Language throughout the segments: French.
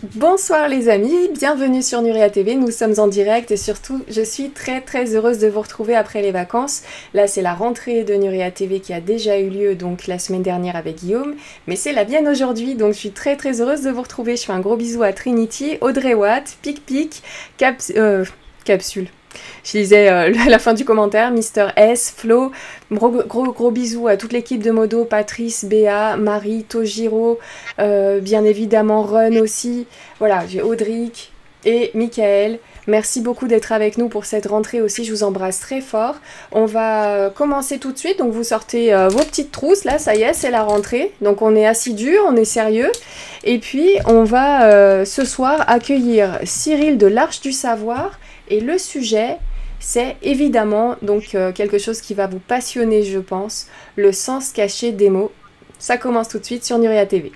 Bonsoir les amis, bienvenue sur Nuria TV, nous sommes en direct et surtout je suis très heureuse de vous retrouver après les vacances. Là c'est la rentrée de Nuria TV qui a déjà eu lieu donc la semaine dernière avec Guillaume, mais c'est la mienne aujourd'hui donc je suis très heureuse de vous retrouver. Je fais un gros bisou à Trinity, Audrey Watt, Pic, Capsule. Je lisais à la fin du commentaire, Mister S, Flo, gros bisous à toute l'équipe de Modo, Patrice, Béa, Marie, Tojiro, bien évidemment Run aussi, voilà, j'ai Audric et Michael. Merci beaucoup d'être avec nous pour cette rentrée aussi, je vous embrasse très fort. On va commencer tout de suite, donc vous sortez vos petites trousses, là ça y est, c'est la rentrée, donc on est assidus, on est sérieux. Et puis on va ce soir accueillir Cyril de l'Arche du Savoir. Et le sujet, c'est évidemment donc quelque chose qui va vous passionner, je pense, le sens caché des mots. Ça commence tout de suite sur Nuria TV.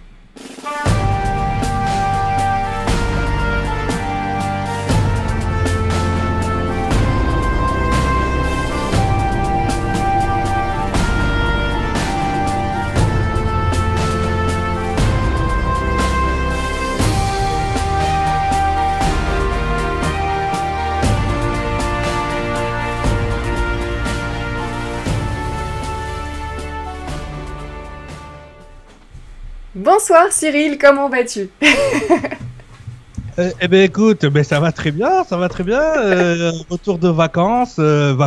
Bonsoir Cyril, comment vas-tu? Eh ben écoute, ça va très bien, ça va très bien. Retour de vacances,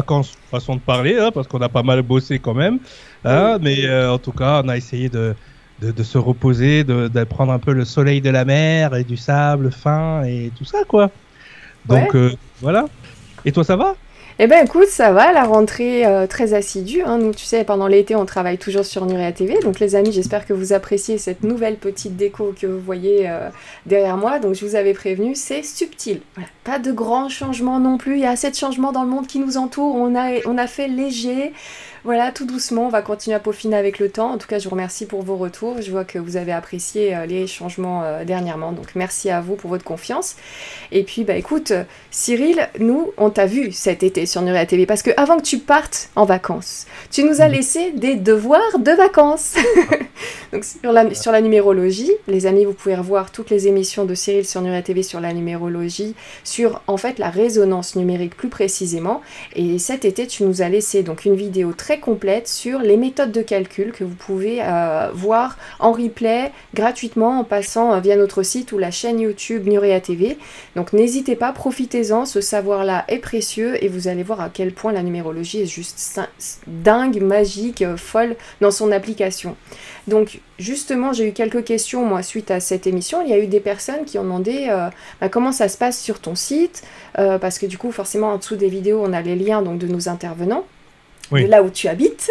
façon de parler, hein, parce qu'on a pas mal bossé quand même. Hein, mais en tout cas, on a essayé de se reposer, de prendre un peu le soleil de la mer et du sable fin et tout ça, quoi. Donc voilà. Et toi, ça va? Eh ben écoute, ça va, la rentrée très assidue, hein. Nous, tu sais, pendant l'été, on travaille toujours sur Nuria TV. Donc les amis, j'espère que vous appréciez cette nouvelle petite déco que vous voyez derrière moi. Donc je vous avais prévenu, c'est subtil. Voilà. Pas de grands changements non plus. Il y a assez de changements dans le monde qui nous entoure. On a fait léger. Voilà, tout doucement, on va continuer à peaufiner avec le temps. En tout cas, je vous remercie pour vos retours. Je vois que vous avez apprécié les changements dernièrement. Donc merci à vous pour votre confiance. Et puis, bah écoute, Cyril, nous, on t'a vu cet été sur Nuria TV parce que avant que tu partes en vacances, tu nous as laissé des devoirs de vacances. Donc sur la numérologie, les amis, vous pouvez revoir toutes les émissions de Cyril sur Nuria TV sur la numérologie, sur en fait la résonance numérique plus précisément. Et cet été, tu nous as laissé donc une vidéo très complète sur les méthodes de calcul que vous pouvez voir en replay gratuitement en passant via notre site ou la chaîne YouTube Nuria TV. Donc n'hésitez pas, profitez-en, ce savoir-là est précieux et vous allez voir à quel point la numérologie est juste dingue, magique, folle dans son application. Donc justement, j'ai eu quelques questions moi suite à cette émission. Il y a eu des personnes qui ont demandé comment ça se passe sur ton site, parce que du coup forcément en dessous des vidéos on a les liens donc de nos intervenants. Oui. De là où tu habites.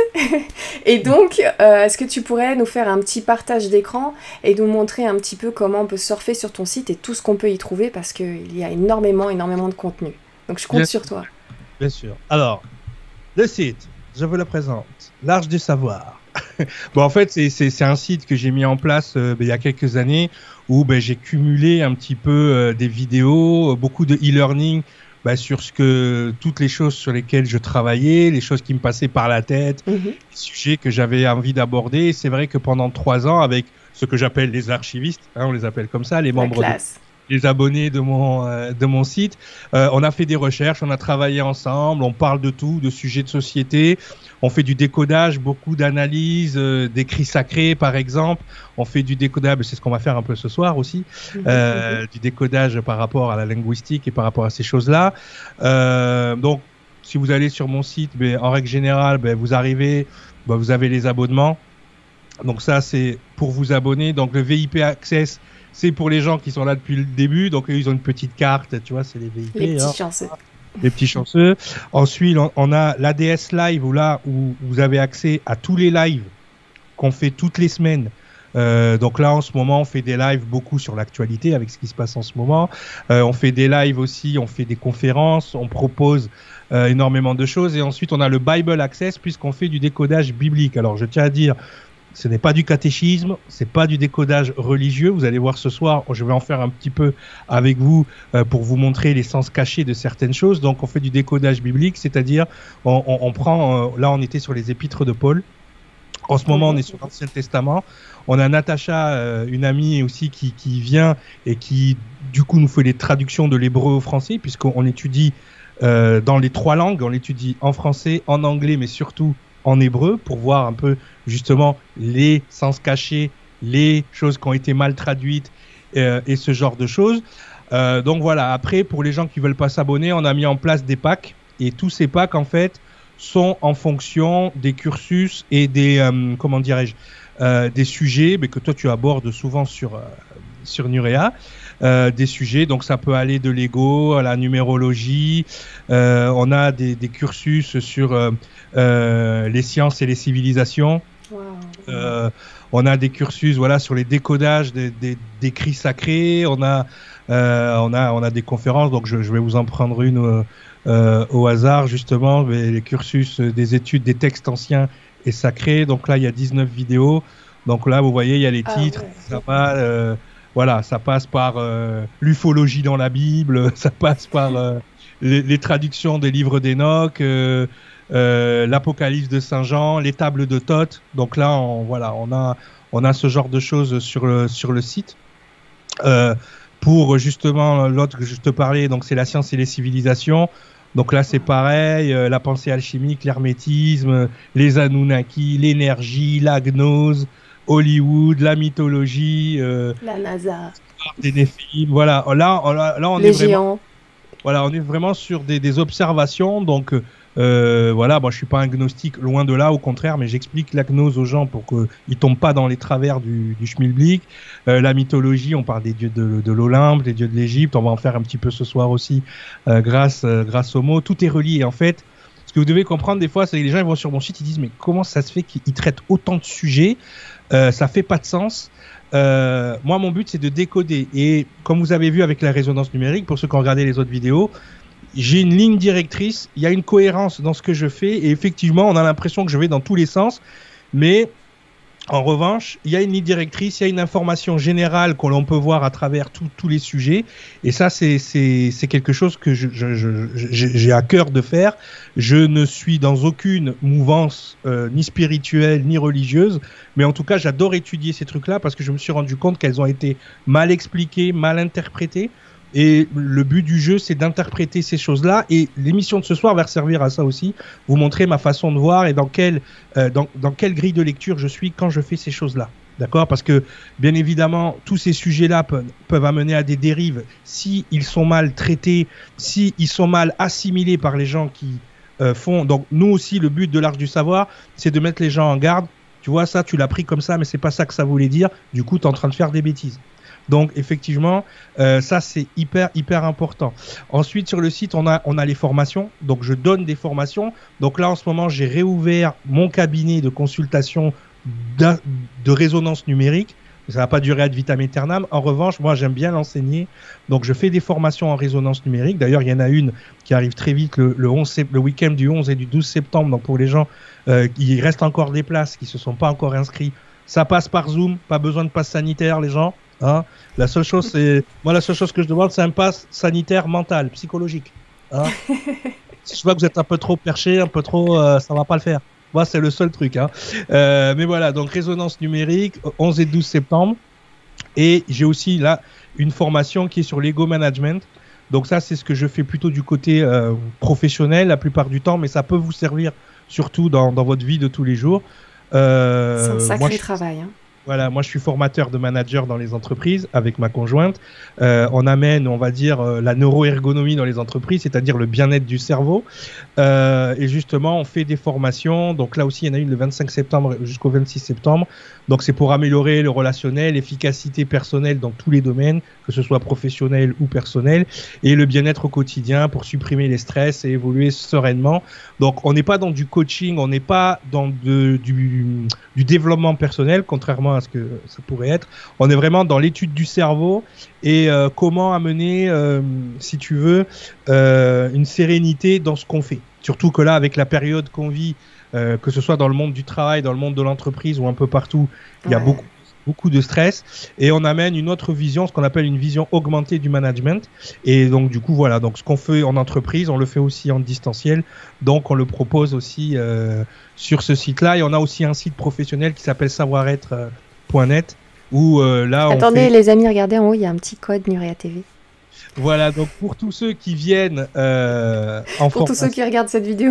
Et donc, est-ce que tu pourrais nous faire un petit partage d'écran et nous montrer un petit peu comment on peut surfer sur ton site et tout ce qu'on peut y trouver parce qu'il y a énormément de contenu. Donc, je compte sur toi. Bien sûr. Alors, le site, je vous le présente. L'Arche du Savoir. Bon, en fait, c'est un site que j'ai mis en place il y a quelques années où j'ai cumulé un petit peu des vidéos, beaucoup de e-learning, sur toutes les choses sur lesquelles je travaillais, les choses qui me passaient par la tête, les sujets que j'avais envie d'aborder. C'est vrai que pendant 3 ans, avec ce que j'appelle les archivistes, hein, on les appelle comme ça, les membres, les abonnés de mon site, on a fait des recherches, on a travaillé ensemble, on parle de tout, de sujets de société, on fait du décodage, beaucoup d'analyses, d'écrits sacrés par exemple, on fait du décodage, c'est ce qu'on va faire un peu ce soir aussi, du décodage par rapport à la linguistique et par rapport à ces choses-là. Donc, si vous allez sur mon site, en règle générale, vous arrivez, vous avez les abonnements. Donc ça, c'est pour vous abonner. Donc le VIP Access, c'est pour les gens qui sont là depuis le début. Donc ils ont une petite carte, tu vois, c'est les VIP. Les petits chanceux. Les petits chanceux. Ensuite, on a l'ADS Live où vous avez accès à tous les lives qu'on fait toutes les semaines. Donc là, en ce moment, on fait des lives beaucoup sur l'actualité avec ce qui se passe en ce moment. On fait des lives aussi, on fait des conférences, on propose énormément de choses. Et ensuite, on a le Bible Access puisqu'on fait du décodage biblique. Alors, je tiens à dire, ce n'est pas du catéchisme, c'est pas du décodage religieux. Vous allez voir ce soir, je vais en faire un petit peu avec vous pour vous montrer les sens cachés de certaines choses. Donc, on fait du décodage biblique, c'est-à-dire on prend, là, on était sur les épîtres de Paul. En ce moment, on est sur l'Ancien Testament. On a Natacha, une amie aussi, qui vient et qui, du coup, nous fait les traductions de l'hébreu au français, puisqu'on étudie dans les 3 langues. On l'étudie en français, en anglais, mais surtout en hébreu, pour voir un peu, justement, les sens cachés, les choses qui ont été mal traduites et ce genre de choses. Donc voilà, après, pour les gens qui veulent pas s'abonner, on a mis en place des packs. Et tous ces packs, en fait, sont en fonction des cursus et des, comment dirais-je, des sujets que toi tu abordes souvent sur Nurea. Des sujets, donc ça peut aller de l'ego à la numérologie. On a des cursus sur les sciences et les civilisations. Wow. On a des cursus, voilà, sur les décodages d'écrits sacrés. On a des conférences, donc je vais vous en prendre une au hasard, justement, les cursus des études des textes anciens et sacrés. Donc là, il y a 19 vidéos. Donc là, vous voyez, il y a les titres. Ouais. Ça va, voilà, ça passe par l'ufologie dans la Bible, ça passe par les traductions des livres d'Enoch, l'Apocalypse de Saint Jean, les tables de Thoth. Donc là, on a ce genre de choses sur le site. Pour justement l'autre que je te parlais, donc c'est la science et les civilisations. Donc là, c'est pareil, la pensée alchimique, l'hermétisme, les Anunnaki, l'énergie, la gnose, Hollywood, la mythologie, la NASA, des Néphilim. Voilà, là on les est géants. Vraiment, voilà, on est vraiment sur des observations. Donc voilà, moi je suis pas un gnostique, loin de là, au contraire, mais j'explique la gnose aux gens pour qu'ils tombent pas dans les travers du schmilblick. La mythologie, on parle des dieux de l'Olympe, des dieux de l'Égypte. On va en faire un petit peu ce soir aussi, grâce aux mots. Tout est relié. En fait, ce que vous devez comprendre des fois, c'est que les gens ils vont sur mon site, ils disent mais comment ça se fait qu'ils traitent autant de sujets? Ça fait pas de sens. Moi, mon but, c'est de décoder. Et comme vous avez vu avec la résonance numérique, pour ceux qui ont regardé les autres vidéos, j'ai une ligne directrice, il y a une cohérence dans ce que je fais. Et effectivement, on a l'impression que je vais dans tous les sens. Mais en revanche, il y a une ligne directrice, il y a une information générale qu'on peut voir à travers tous les sujets. Et ça, c'est quelque chose que j'ai à cœur de faire. Je ne suis dans aucune mouvance ni spirituelle ni religieuse, mais en tout cas, j'adore étudier ces trucs-là parce que je me suis rendu compte qu'elles ont été mal expliquées, mal interprétées. Et le but du jeu, c'est d'interpréter ces choses-là. Et l'émission de ce soir va servir à ça aussi, vous montrer ma façon de voir et dans quelle grille de lecture je suis quand je fais ces choses-là. D'accord ? Parce que, bien évidemment, tous ces sujets-là peuvent amener à des dérives si ils sont mal traités, si ils sont mal assimilés par les gens qui font. Donc, nous aussi, le but de l'Arche du Savoir, c'est de mettre les gens en garde. Tu vois, ça, tu l'as pris comme ça, mais c'est pas ça que ça voulait dire. Du coup, tu es en train de faire des bêtises. Donc effectivement, ça c'est hyper important. Ensuite sur le site on a les formations, donc je donne des formations. Donc là en ce moment j'ai réouvert mon cabinet de consultation de résonance numérique. Ça va pas durer ad vitam aeternam. En revanche, moi j'aime bien l'enseigner, donc je fais des formations en résonance numérique. D'ailleurs il y en a une qui arrive très vite le week-end du 11 et du 12 septembre. Donc pour les gens, il reste encore des places qui se sont pas encore inscrits. Ça passe par Zoom, pas besoin de passe sanitaire les gens. Hein, la seule chose que je demande, c'est un pass sanitaire mental, psychologique. Hein. Si je vois que vous êtes un peu trop perché, un peu trop, ça va pas le faire. Moi, c'est le seul truc. Hein. Mais voilà, donc résonance numérique, 11 et 12 septembre. Et j'ai aussi là une formation qui est sur l'ego management. Donc ça, c'est ce que je fais plutôt du côté professionnel la plupart du temps, mais ça peut vous servir surtout dans votre vie de tous les jours. C'est un sacré travail. Hein. Voilà, moi je suis formateur de manager dans les entreprises avec ma conjointe. On amène, on va dire, la neuroergonomie dans les entreprises, c'est-à-dire le bien-être du cerveau. Et justement, on fait des formations. Donc là aussi, il y en a une le 25 septembre jusqu'au 26 septembre. Donc c'est pour améliorer le relationnel, l'efficacité personnelle dans tous les domaines, que ce soit professionnel ou personnel, et le bien-être au quotidien pour supprimer les stress et évoluer sereinement. Donc on n'est pas dans du coaching, on n'est pas dans du développement personnel, contrairement à ce que ça pourrait être. On est vraiment dans l'étude du cerveau et comment amener, si tu veux, une sérénité dans ce qu'on fait. Surtout que là, avec la période qu'on vit, que ce soit dans le monde du travail, dans le monde de l'entreprise ou un peu partout, il y a beaucoup beaucoup de stress, et on amène une autre vision, ce qu'on appelle une vision augmentée du management. Et donc du coup voilà, donc ce qu'on fait en entreprise, on le fait aussi en distanciel, donc on le propose aussi sur ce site-là. Et on a aussi un site professionnel qui s'appelle savoireêtre.net où là attendez les amis, regardez en haut, il y a un petit code Nurea TV. Voilà, donc pour tous ceux qui viennent pour tous ceux qui regardent cette vidéo.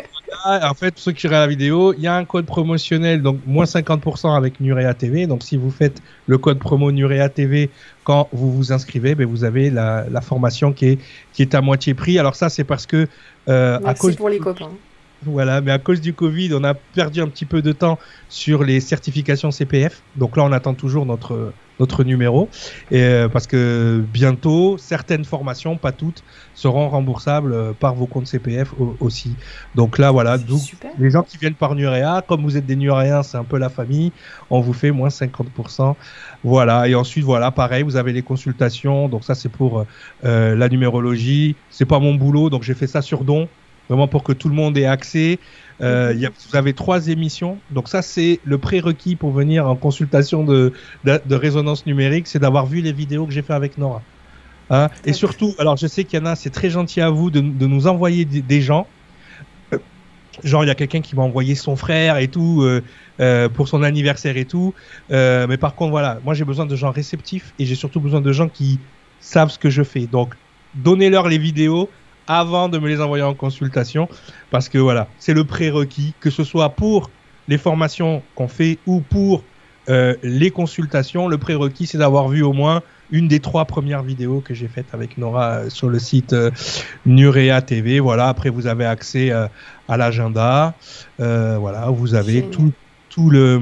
En fait, pour ceux qui regardent la vidéo, il y a un code promotionnel, donc moins 50% avec Nurea TV. Donc si vous faites le code promo Nurea TV quand vous vous inscrivez, ben, vous avez la formation qui est à moitié prix. Alors ça, c'est parce que à cause pour les copains. Voilà, mais à cause du Covid, on a perdu un petit peu de temps sur les certifications CPF. Donc là, on attend toujours notre numéro. Et, parce que bientôt, certaines formations, pas toutes, seront remboursables par vos comptes CPF aussi. Donc là, voilà, les gens qui viennent par Nurea, comme vous êtes des Nuréens, c'est un peu la famille, on vous fait moins 50%. Voilà, et ensuite, voilà, pareil, vous avez les consultations. Donc ça, c'est pour la numérologie. C'est pas mon boulot, donc j'ai fait ça sur don. Vraiment pour que tout le monde ait accès. Vous avez 3 émissions. Donc ça, c'est le prérequis pour venir en consultation de résonance numérique, c'est d'avoir vu les vidéos que j'ai fait avec Nora. Hein, et surtout, alors je sais qu'il y en a, c'est très gentil à vous de nous envoyer des gens. Genre, il y a quelqu'un qui m'a envoyé son frère et tout pour son anniversaire et tout. Mais par contre, voilà, moi j'ai besoin de gens réceptifs et j'ai surtout besoin de gens qui savent ce que je fais. Donc, donnez-leur les vidéos avant de me les envoyer en consultation, parce que voilà, c'est le prérequis, que ce soit pour les formations qu'on fait ou pour les consultations. Le prérequis, c'est d'avoir vu au moins une des 3 premières vidéos que j'ai faites avec Nora sur le site Nurea TV. Voilà, après vous avez accès à l'agenda, voilà, vous avez tout le,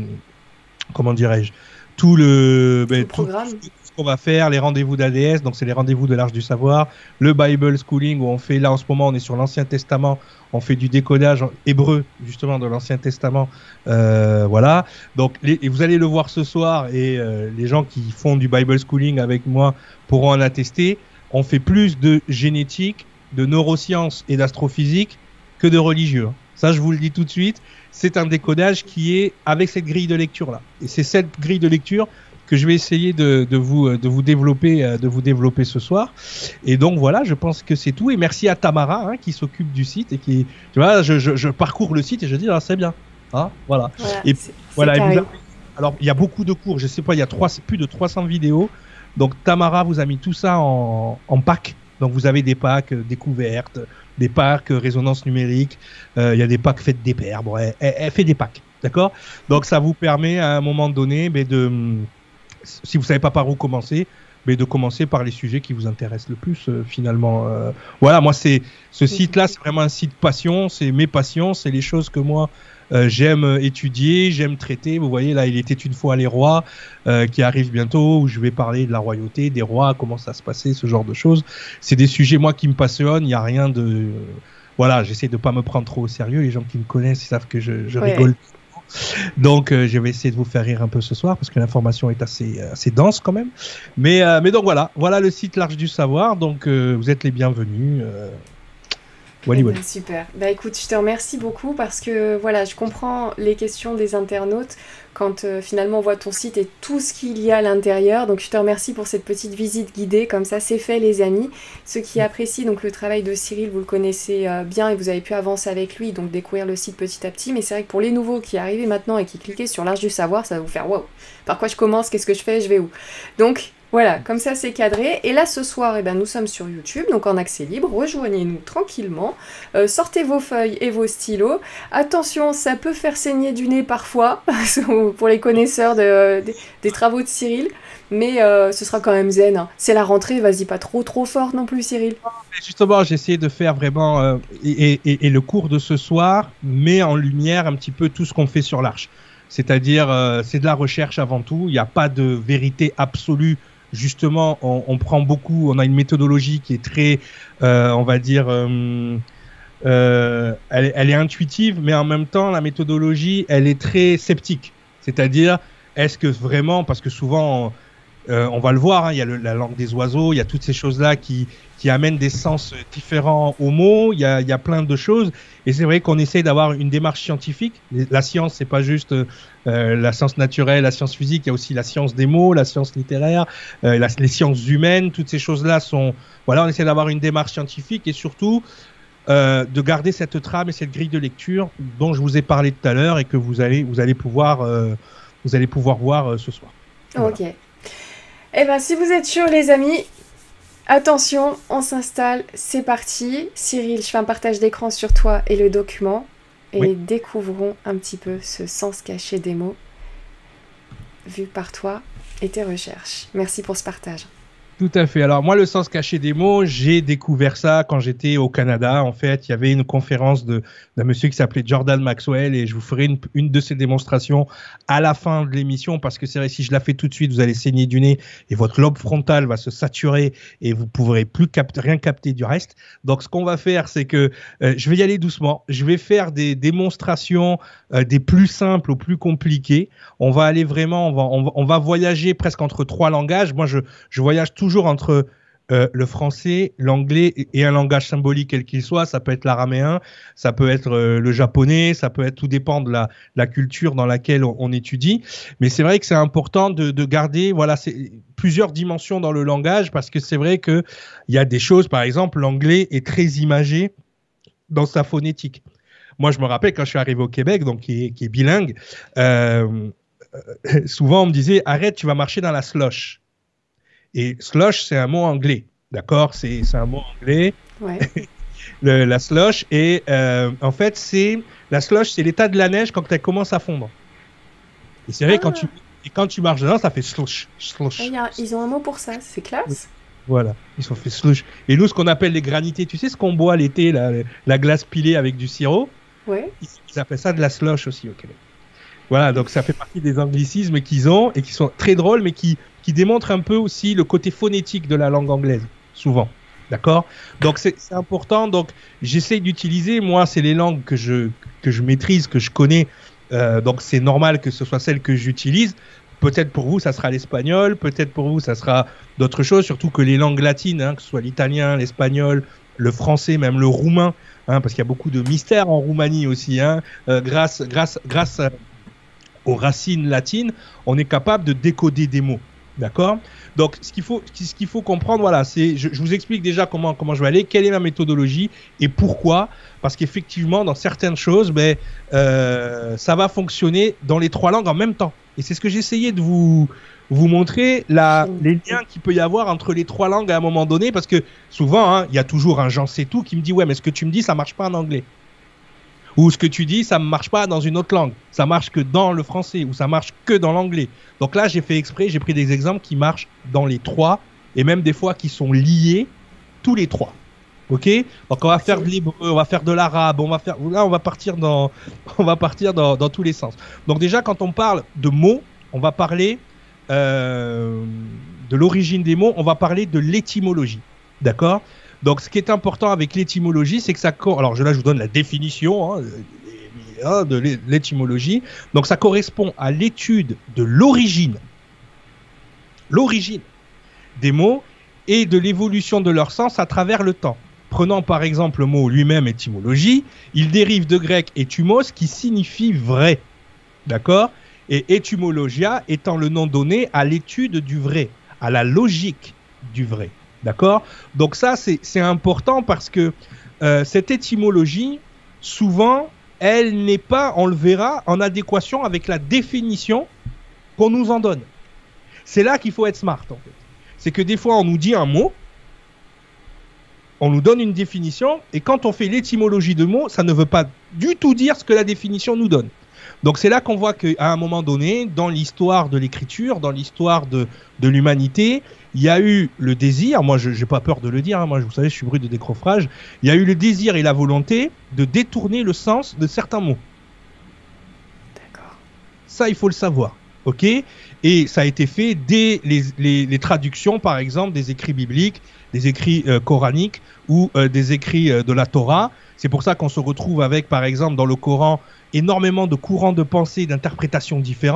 comment dirais-je, tout le programme. On va faire les rendez-vous d'ADS, donc c'est les rendez-vous de l'Arche du Savoir, le Bible Schooling où on fait, là en ce moment on est sur l'Ancien Testament, on fait du décodage hébreu justement de l'Ancien Testament, voilà, donc et vous allez le voir ce soir et les gens qui font du Bible Schooling avec moi pourront en attester, on fait plus de génétique, de neurosciences et d'astrophysique que de religieux, hein. Ça je vous le dis tout de suite, c'est un décodage qui est avec cette grille de lecture là, et c'est cette grille de lecture que je vais essayer de vous développer ce soir. Et donc voilà, je pense que c'est tout. Et merci à Tamara qui s'occupe du site et qui, tu vois, je parcours le site et je dis c'est bien, hein, voilà. Et voilà. Alors il y a beaucoup de cours, je sais pas, il y a plus de 300 vidéos. Donc Tamara vous a mis tout ça en pack. Donc vous avez des packs découvertes, des packs résonance numérique. Il y a des packs faites des paires. Bon, elle fait des packs, d'accord. Donc ça vous permet à un moment donné, si vous savez pas par où commencer, mais de commencer par les sujets qui vous intéressent le plus finalement. Voilà, moi ce site-là, c'est vraiment un site passion, c'est mes passions, c'est les choses que moi j'aime étudier, j'aime traiter. Vous voyez là, il était une fois les rois qui arrive bientôt, où je vais parler de la royauté, des rois, comment ça se passait, ce genre de choses. C'est des sujets moi qui me passionnent. Il y a rien de, voilà, j'essaie de pas me prendre trop au sérieux. Les gens qui me connaissent, ils savent que je rigole. Donc je vais essayer de vous faire rire un peu ce soir parce que l'information est assez dense quand même. Mais donc voilà le site L'Arche du Savoir. Donc vous êtes les bienvenus. Voilà. Super. Bah écoute, je te remercie beaucoup parce que voilà, je comprends les questions des internautes quand finalement on voit ton site et tout ce qu'il y a à l'intérieur. Donc je te remercie pour cette petite visite guidée, comme ça c'est fait les amis. Ceux qui apprécient donc le travail de Cyril, vous le connaissez bien et vous avez pu avancer avec lui, donc découvrir le site petit à petit. Mais c'est vrai que pour les nouveaux qui arrivent maintenant et qui cliquent sur l'Arche du Savoir, ça va vous faire waouh, par quoi je commence, qu'est-ce que je fais, je vais où? Donc voilà, comme ça c'est cadré. Et là ce soir, nous sommes sur YouTube, donc en accès libre. Rejoignez-nous tranquillement. Sortez vos feuilles et vos stylos. Attention, ça peut faire saigner du nez parfois, pour les connaisseurs des travaux de Cyril. Mais ce sera quand même zen. Hein. C'est la rentrée, vas-y pas trop fort non plus Cyril. Justement, j'ai essayé de faire vraiment... et le cours de ce soir met en lumière un petit peu tout ce qu'on fait sur l'Arche. C'est-à-dire, c'est de la recherche avant tout. Il n'y a pas de vérité absolue. Justement, on prend beaucoup, on a une méthodologie qui est très, on va dire, elle est intuitive, mais en même temps, la méthodologie, elle est très sceptique. C'est-à-dire, est-ce que vraiment, parce que souvent, on va le voir, hein, il y a la langue des oiseaux, il y a toutes ces choses-là qui amènent des sens différents aux mots, il y a plein de choses. Et c'est vrai qu'on essaie d'avoir une démarche scientifique. La science, c'est pas juste la science naturelle, la science physique, il y a aussi la science des mots, la science littéraire, les sciences humaines, toutes ces choses-là sont... Voilà, on essaie d'avoir une démarche scientifique et surtout de garder cette trame et cette grille de lecture dont je vous ai parlé tout à l'heure et que vous allez pouvoir voir ce soir. Voilà. Ok. Eh bien, si vous êtes chauds, les amis, attention, on s'installe, c'est parti. Cyril, je fais un partage d'écran sur toi et le document et oui. Découvrons un petit peu ce sens caché des mots vu par toi et tes recherches. Merci pour ce partage. Tout à fait. Alors moi, le sens caché des mots, j'ai découvert ça quand j'étais au Canada. En fait, il y avait une conférence d'un monsieur qui s'appelait Jordan Maxwell et je vous ferai une de ses démonstrations à la fin de l'émission parce que c'est vrai, si je la fais tout de suite, vous allez saigner du nez et votre lobe frontal va se saturer et vous pourrez plus rien capter du reste. Donc, ce qu'on va faire, c'est que je vais y aller doucement. Je vais faire des démonstrations des plus simples aux plus compliqués. On va aller vraiment, on va voyager presque entre trois langages. Moi, je voyage toujours entre le français, l'anglais et un langage symbolique quel qu'il soit. Ça peut être l'araméen, ça peut être le japonais, ça peut être, tout dépend de la culture dans laquelle on étudie. Mais c'est vrai que c'est important de garder plusieurs dimensions dans le langage parce que c'est vrai que il y a des choses, par exemple, l'anglais est très imagé dans sa phonétique. Moi, je me rappelle quand je suis arrivé au Québec, donc qui est bilingue, souvent on me disait arrête, tu vas marcher dans la slush. Et slush, c'est un mot anglais, d'accord? C'est un mot anglais. Ouais. La slush, et en fait, la slush, c'est l'état de la neige quand elle commence à fondre. Et c'est vrai, quand tu marches dedans, ça fait slush. Ils ont un mot pour ça, c'est classe. Voilà, ils ont fait slush. Et nous, ce qu'on appelle les granités, tu sais ce qu'on boit l'été, la glace pilée avec du sirop? Ouais. Ils appellent ça de la slush aussi au Québec. Voilà, donc ça fait partie des anglicismes qu'ils ont et qui sont très drôles, mais qui démontrent un peu aussi le côté phonétique de la langue anglaise, souvent. D'accord? Donc c'est important. Donc j'essaye d'utiliser, moi, c'est les langues que je maîtrise, que je connais. Donc c'est normal que ce soit celles que j'utilise. Peut-être pour vous, ça sera l'espagnol. Peut-être pour vous, ça sera d'autres choses. Surtout que les langues latines, hein, que ce soit l'italien, l'espagnol, le français, même le roumain, hein, parce qu'il y a beaucoup de mystères en Roumanie aussi. Hein, grâce aux racines latines, on est capable de décoder des mots. D'accord? Donc, ce qu'il faut comprendre, voilà, c'est, je vous explique déjà comment je vais aller, quelle est ma méthodologie et pourquoi. Parce qu'effectivement, dans certaines choses, ça va fonctionner dans les trois langues en même temps. Et c'est ce que j'essayais de vous montrer, les liens qu'il peut y avoir entre les trois langues à un moment donné. Parce que souvent, hein, il y a toujours un Jean sait tout qui me dit « Ouais, mais ce que tu me dis, ça marche pas en anglais. » Ou ce que tu dis, ça ne marche pas dans une autre langue. Ça marche que dans le français ou ça marche que dans l'anglais. Donc là, j'ai fait exprès, j'ai pris des exemples qui marchent dans les trois et même des fois qui sont liés tous les trois. Ok? Donc on va faire de l'hébreu, on va faire de l'arabe, on va partir dans tous les sens. Donc déjà, quand on parle de mots, on va parler de l'origine des mots, on va parler de l'étymologie. D'accord? Donc, ce qui est important avec l'étymologie, c'est que ça... Alors, là, je vous donne la définition de l'étymologie. Donc, ça correspond à l'étude de l'origine des mots et de l'évolution de leur sens à travers le temps. Prenons par exemple le mot lui-même, étymologie. Il dérive de grec étymos, qui signifie vrai. D'accord? Et étymologia étant le nom donné à l'étude du vrai, à la logique du vrai. D'accord? Donc ça, c'est important parce que cette étymologie, souvent, elle n'est pas, on le verra, en adéquation avec la définition qu'on nous en donne. C'est là qu'il faut être smart, en fait. C'est que des fois, on nous dit un mot, on nous donne une définition, et quand on fait l'étymologie de mots, ça ne veut pas du tout dire ce que la définition nous donne. Donc c'est là qu'on voit qu'à un moment donné, dans l'histoire de l'écriture, dans l'histoire de l'humanité, il y a eu le désir, moi je n'ai pas peur de le dire, hein, moi vous savez je suis brut de décoffrage, il y a eu le désir et la volonté de détourner le sens de certains mots. D'accord. Ça il faut le savoir, ok? Et ça a été fait dès les traductions par exemple des écrits bibliques, des écrits coraniques ou des écrits de la Torah. C'est pour ça qu'on se retrouve avec par exemple dans le Coran énormément de courants de pensée, d'interprétations différentes,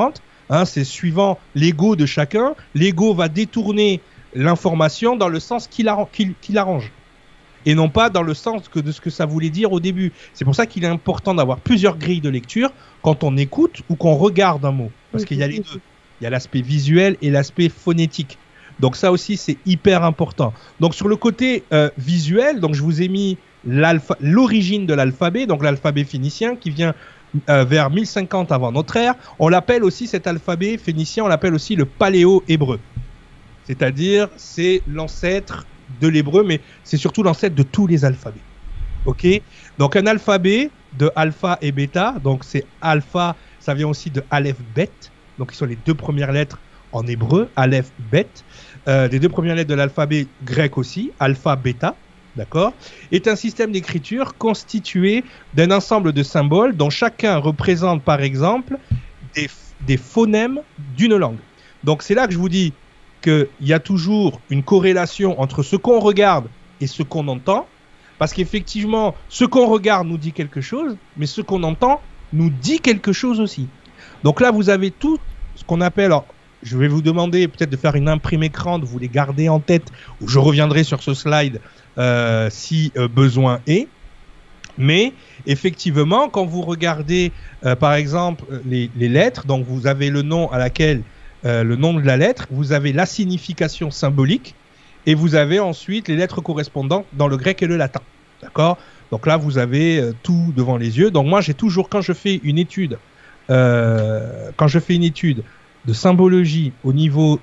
Hein, c'est suivant l'ego de chacun. L'ego va détourner l'information dans le sens qu'il arrange. Et non pas dans le sens de ce que ça voulait dire au début. C'est pour ça qu'il est important d'avoir plusieurs grilles de lecture quand on écoute ou qu'on regarde un mot. Parce qu'il y a les deux. Il y a l'aspect visuel et l'aspect phonétique. Donc ça aussi, c'est hyper important. Donc sur le côté visuel, donc je vous ai mis l'origine de l'alphabet, donc l'alphabet phénicien qui vient vers 1050 avant notre ère. On l'appelle aussi, cet alphabet phénicien, on l'appelle aussi le paléo-hébreu. C'est-à-dire, c'est l'ancêtre de l'hébreu, mais c'est surtout l'ancêtre de tous les alphabets. Ok? Donc un alphabet de alpha et bêta, donc c'est alpha, ça vient aussi de aleph bet, donc qui sont les deux premières lettres en hébreu, aleph bet, les deux premières lettres de l'alphabet grec aussi, alpha bêta, d'accord, est un système d'écriture constitué d'un ensemble de symboles dont chacun représente par exemple des phonèmes d'une langue. Donc c'est là que je vous dis qu'il y a toujours une corrélation entre ce qu'on regarde et ce qu'on entend, parce qu'effectivement, ce qu'on regarde nous dit quelque chose, mais ce qu'on entend nous dit quelque chose aussi. Donc là, vous avez tout ce qu'on appelle... Alors, je vais vous demander peut-être de faire une imprime écran, de vous les garder en tête, ou je reviendrai sur ce slide si besoin est. Mais effectivement, quand vous regardez, par exemple, les lettres, donc vous avez le nom à laquelle... le nom de la lettre, vous avez la signification symbolique et vous avez ensuite les lettres correspondantes dans le grec et le latin. D'accord? Donc là, vous avez tout devant les yeux. Donc moi, j'ai toujours, quand je fais une étude de symbologie au niveau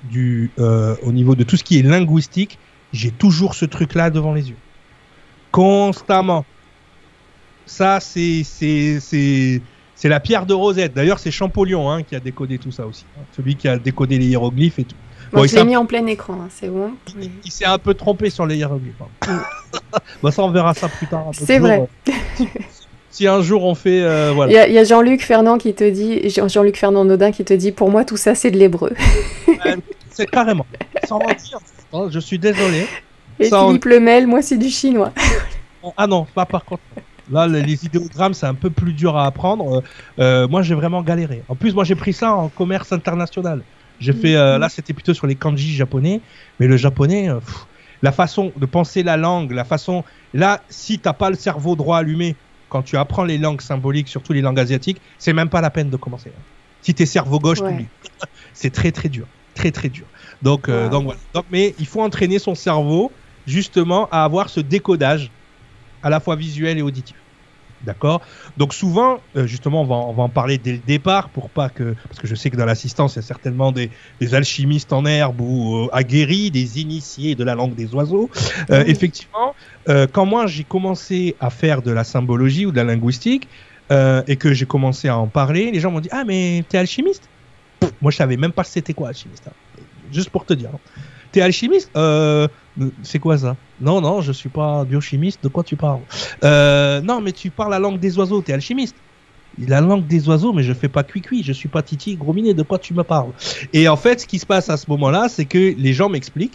de tout ce qui est linguistique, j'ai toujours ce truc-là devant les yeux. Constamment. Ça, c'est la pierre de Rosette. D'ailleurs, c'est Champollion qui a décodé tout ça aussi. Celui qui a décodé les hiéroglyphes et tout. Bon, je l'ai mis en plein écran, c'est bon. Il s'est un peu trompé sur les hiéroglyphes. Bon, ça, on verra ça plus tard. C'est vrai. Si un jour on fait... voilà. Il y a Jean-Luc Fernand qui te dit, Jean-Luc Fernand Naudin qui te dit, pour moi, tout ça, c'est de l'hébreu. C'est carrément. Sans mentir, je suis désolé. Et Philippe Lemel, moi, c'est du chinois. Ah non, pas par contre. Là, les idéogrammes, c'est un peu plus dur à apprendre. Moi, j'ai vraiment galéré. En plus, moi, j'ai pris ça en commerce international. J'ai fait... là, c'était plutôt sur les kanji japonais. Mais le japonais, la façon de penser la langue, la façon... Là, si t'as pas le cerveau droit allumé, quand tu apprends les langues symboliques, surtout les langues asiatiques, c'est même pas la peine de commencer. Si t'es cerveau gauche, t'oublies. C'est très, très dur. Très, très dur. Donc voilà. Donc, mais il faut entraîner son cerveau, justement, à avoir ce décodage à la fois visuel et auditif. D'accord? Donc souvent, justement, on va en parler dès le départ pour pas que... Parce que je sais que dans l'assistance, il y a certainement des alchimistes en herbe ou aguerris, des initiés de la langue des oiseaux. Effectivement, quand moi j'ai commencé à faire de la symbologie ou de la linguistique et que j'ai commencé à en parler, les gens m'ont dit « Ah, mais t'es alchimiste ?» Moi, je savais même pas c'était quoi alchimiste. Juste pour te dire. T'es alchimiste? C'est quoi ça? Non, je suis pas biochimiste. De quoi tu parles? Non, mais tu parles la langue des oiseaux. T'es alchimiste? La langue des oiseaux, mais je fais pas cuit-cuit. Je suis pas Titi Gros Minet. De quoi tu me parles? Et en fait, ce qui se passe à ce moment-là, c'est que les gens m'expliquent.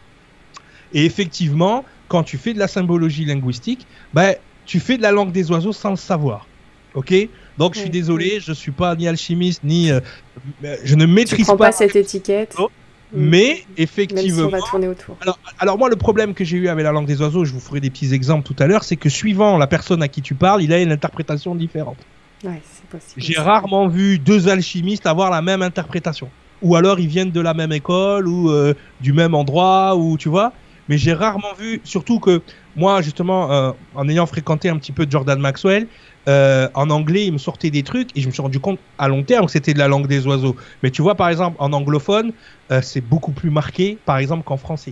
Et effectivement, quand tu fais de la symbologie linguistique, tu fais de la langue des oiseaux sans le savoir. Ok? Donc, je suis désolé, je suis pas ni alchimiste, ni... je ne maîtrise pas cette étiquette. Mais effectivement, même si on va tourner autour. Alors moi, le problème que j'ai eu avec la langue des oiseaux, je vous ferai des petits exemples tout à l'heure, c'est que suivant la personne à qui tu parles, il a une interprétation différente. Ouais, c'est possible. J'ai rarement vu deux alchimistes avoir la même interprétation. Ou alors ils viennent de la même école ou du même endroit, ou tu vois. Mais j'ai rarement vu, surtout que moi, justement, en ayant fréquenté un petit peu Jordan Maxwell, en anglais, il me sortait des trucs et je me suis rendu compte à long terme que c'était de la langue des oiseaux. Mais tu vois, par exemple, en anglophone, c'est beaucoup plus marqué, par exemple, qu'en français.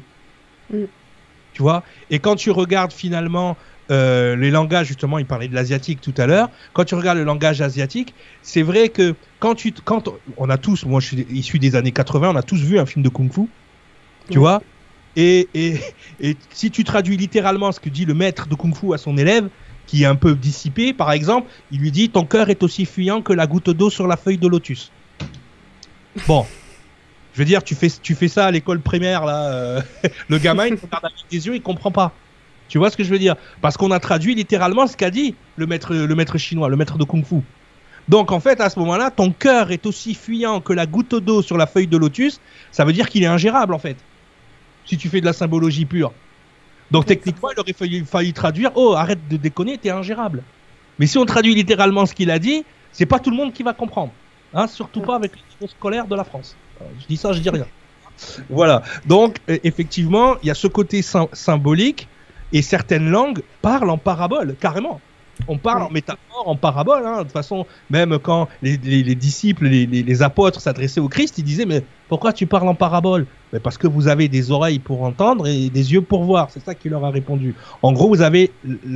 Tu vois? Et quand tu regardes finalement les langages, justement, il parlait de l'asiatique tout à l'heure, quand tu regardes le langage asiatique, c'est vrai que quand on a tous, moi je suis issu des années 80, on a tous vu un film de Kung-Fu, tu vois? Et si tu traduis littéralement ce que dit le maître de Kung-Fu à son élève, qui est un peu dissipé, par exemple, il lui dit « Ton cœur est aussi fuyant que la goutte d'eau sur la feuille de lotus. » Bon, je veux dire, tu fais ça à l'école primaire, là, le gamin, il regarde avec les yeux, il comprend pas. Tu vois ce que je veux dire? Parce qu'on a traduit littéralement ce qu'a dit le maître chinois, le maître de Kung-Fu. Donc en fait, à ce moment-là, ton cœur est aussi fuyant que la goutte d'eau sur la feuille de lotus. Ça veut dire qu'il est ingérable en fait, si tu fais de la symbologie pure. Donc techniquement, il aurait fallu traduire « Oh, arrête de déconner, t'es ingérable ». Mais si on traduit littéralement ce qu'il a dit, c'est pas tout le monde qui va comprendre. Hein, surtout pas avec les niveaux scolaires de la France. Je dis ça, je dis rien. Voilà. Donc, effectivement, il y a ce côté symbolique et certaines langues parlent en parabole, carrément. On parle en métaphore, en parabole. Hein. De toute façon, même quand les disciples, les apôtres s'adressaient au Christ, ils disaient « Mais pourquoi tu parles en parabole ?» Mais parce que vous avez des oreilles pour entendre et des yeux pour voir. C'est ça qu'il leur a répondu. En gros, vous avez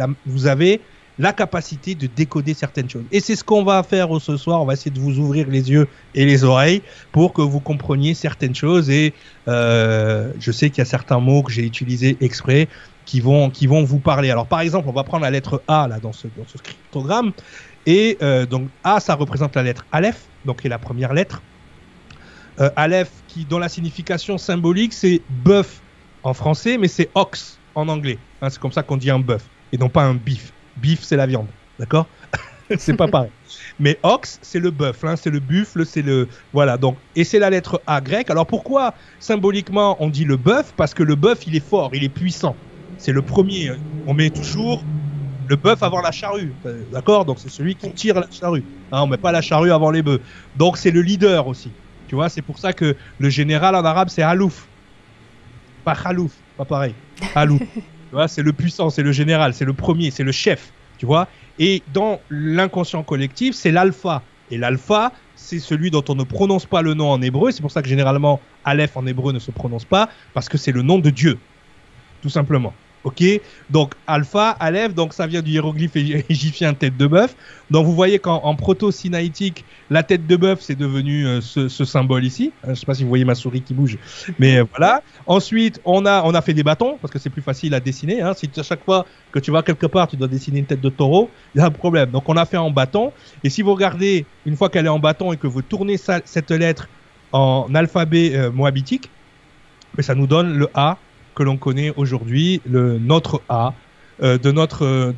la capacité de décoder certaines choses. Et c'est ce qu'on va faire ce soir. On va essayer de vous ouvrir les yeux et les oreilles pour que vous compreniez certaines choses. Et je sais qu'il y a certains mots que j'ai utilisés exprès qui vont vous parler. Alors par exemple, on va prendre la lettre A là dans ce cryptogramme. Et donc A, ça représente la lettre Aleph, donc qui est la première lettre. Aleph, dont la signification symbolique, c'est bœuf en français, mais c'est ox en anglais. Hein, c'est comme ça qu'on dit un bœuf et non pas un bif. Bif, c'est la viande, d'accord? C'est pas pareil. Mais ox, c'est le bœuf, hein, c'est le buffle, c'est le... Voilà, donc, et c'est la lettre A grecque. Alors pourquoi, symboliquement, on dit le bœuf? Parce que le bœuf, il est fort, il est puissant. C'est le premier. On met toujours le bœuf avant la charrue, d'accord? Donc c'est celui qui tire la charrue. Hein, on met pas la charrue avant les bœufs. Donc c'est le leader aussi. Tu vois, c'est pour ça que le général en arabe, c'est Alouf. Pas Khalouf, pas pareil. Alouf. Tu vois, c'est le puissant, c'est le général, c'est le premier, c'est le chef, tu vois. Et dans l'inconscient collectif, c'est l'alpha. Et l'alpha, c'est celui dont on ne prononce pas le nom en hébreu. C'est pour ça que généralement, Aleph en hébreu ne se prononce pas, parce que c'est le nom de Dieu, tout simplement. Ok, donc alpha, Aleph, donc ça vient du hiéroglyphe égyptien tête de bœuf. Donc vous voyez qu'en proto-sinaïtique, la tête de bœuf c'est devenu ce symbole ici. Je ne sais pas si vous voyez ma souris qui bouge, mais voilà. Ensuite, on a fait des bâtons parce que c'est plus facile à dessiner. Hein. Si à chaque fois que tu vas quelque part, tu dois dessiner une tête de taureau, il y a un problème. Donc on a fait en bâton. Et si vous regardez, une fois qu'elle est en bâton et que vous tournez cette lettre en alphabet moabitique, ça nous donne le A que l'on connaît aujourd'hui, notre A, de notre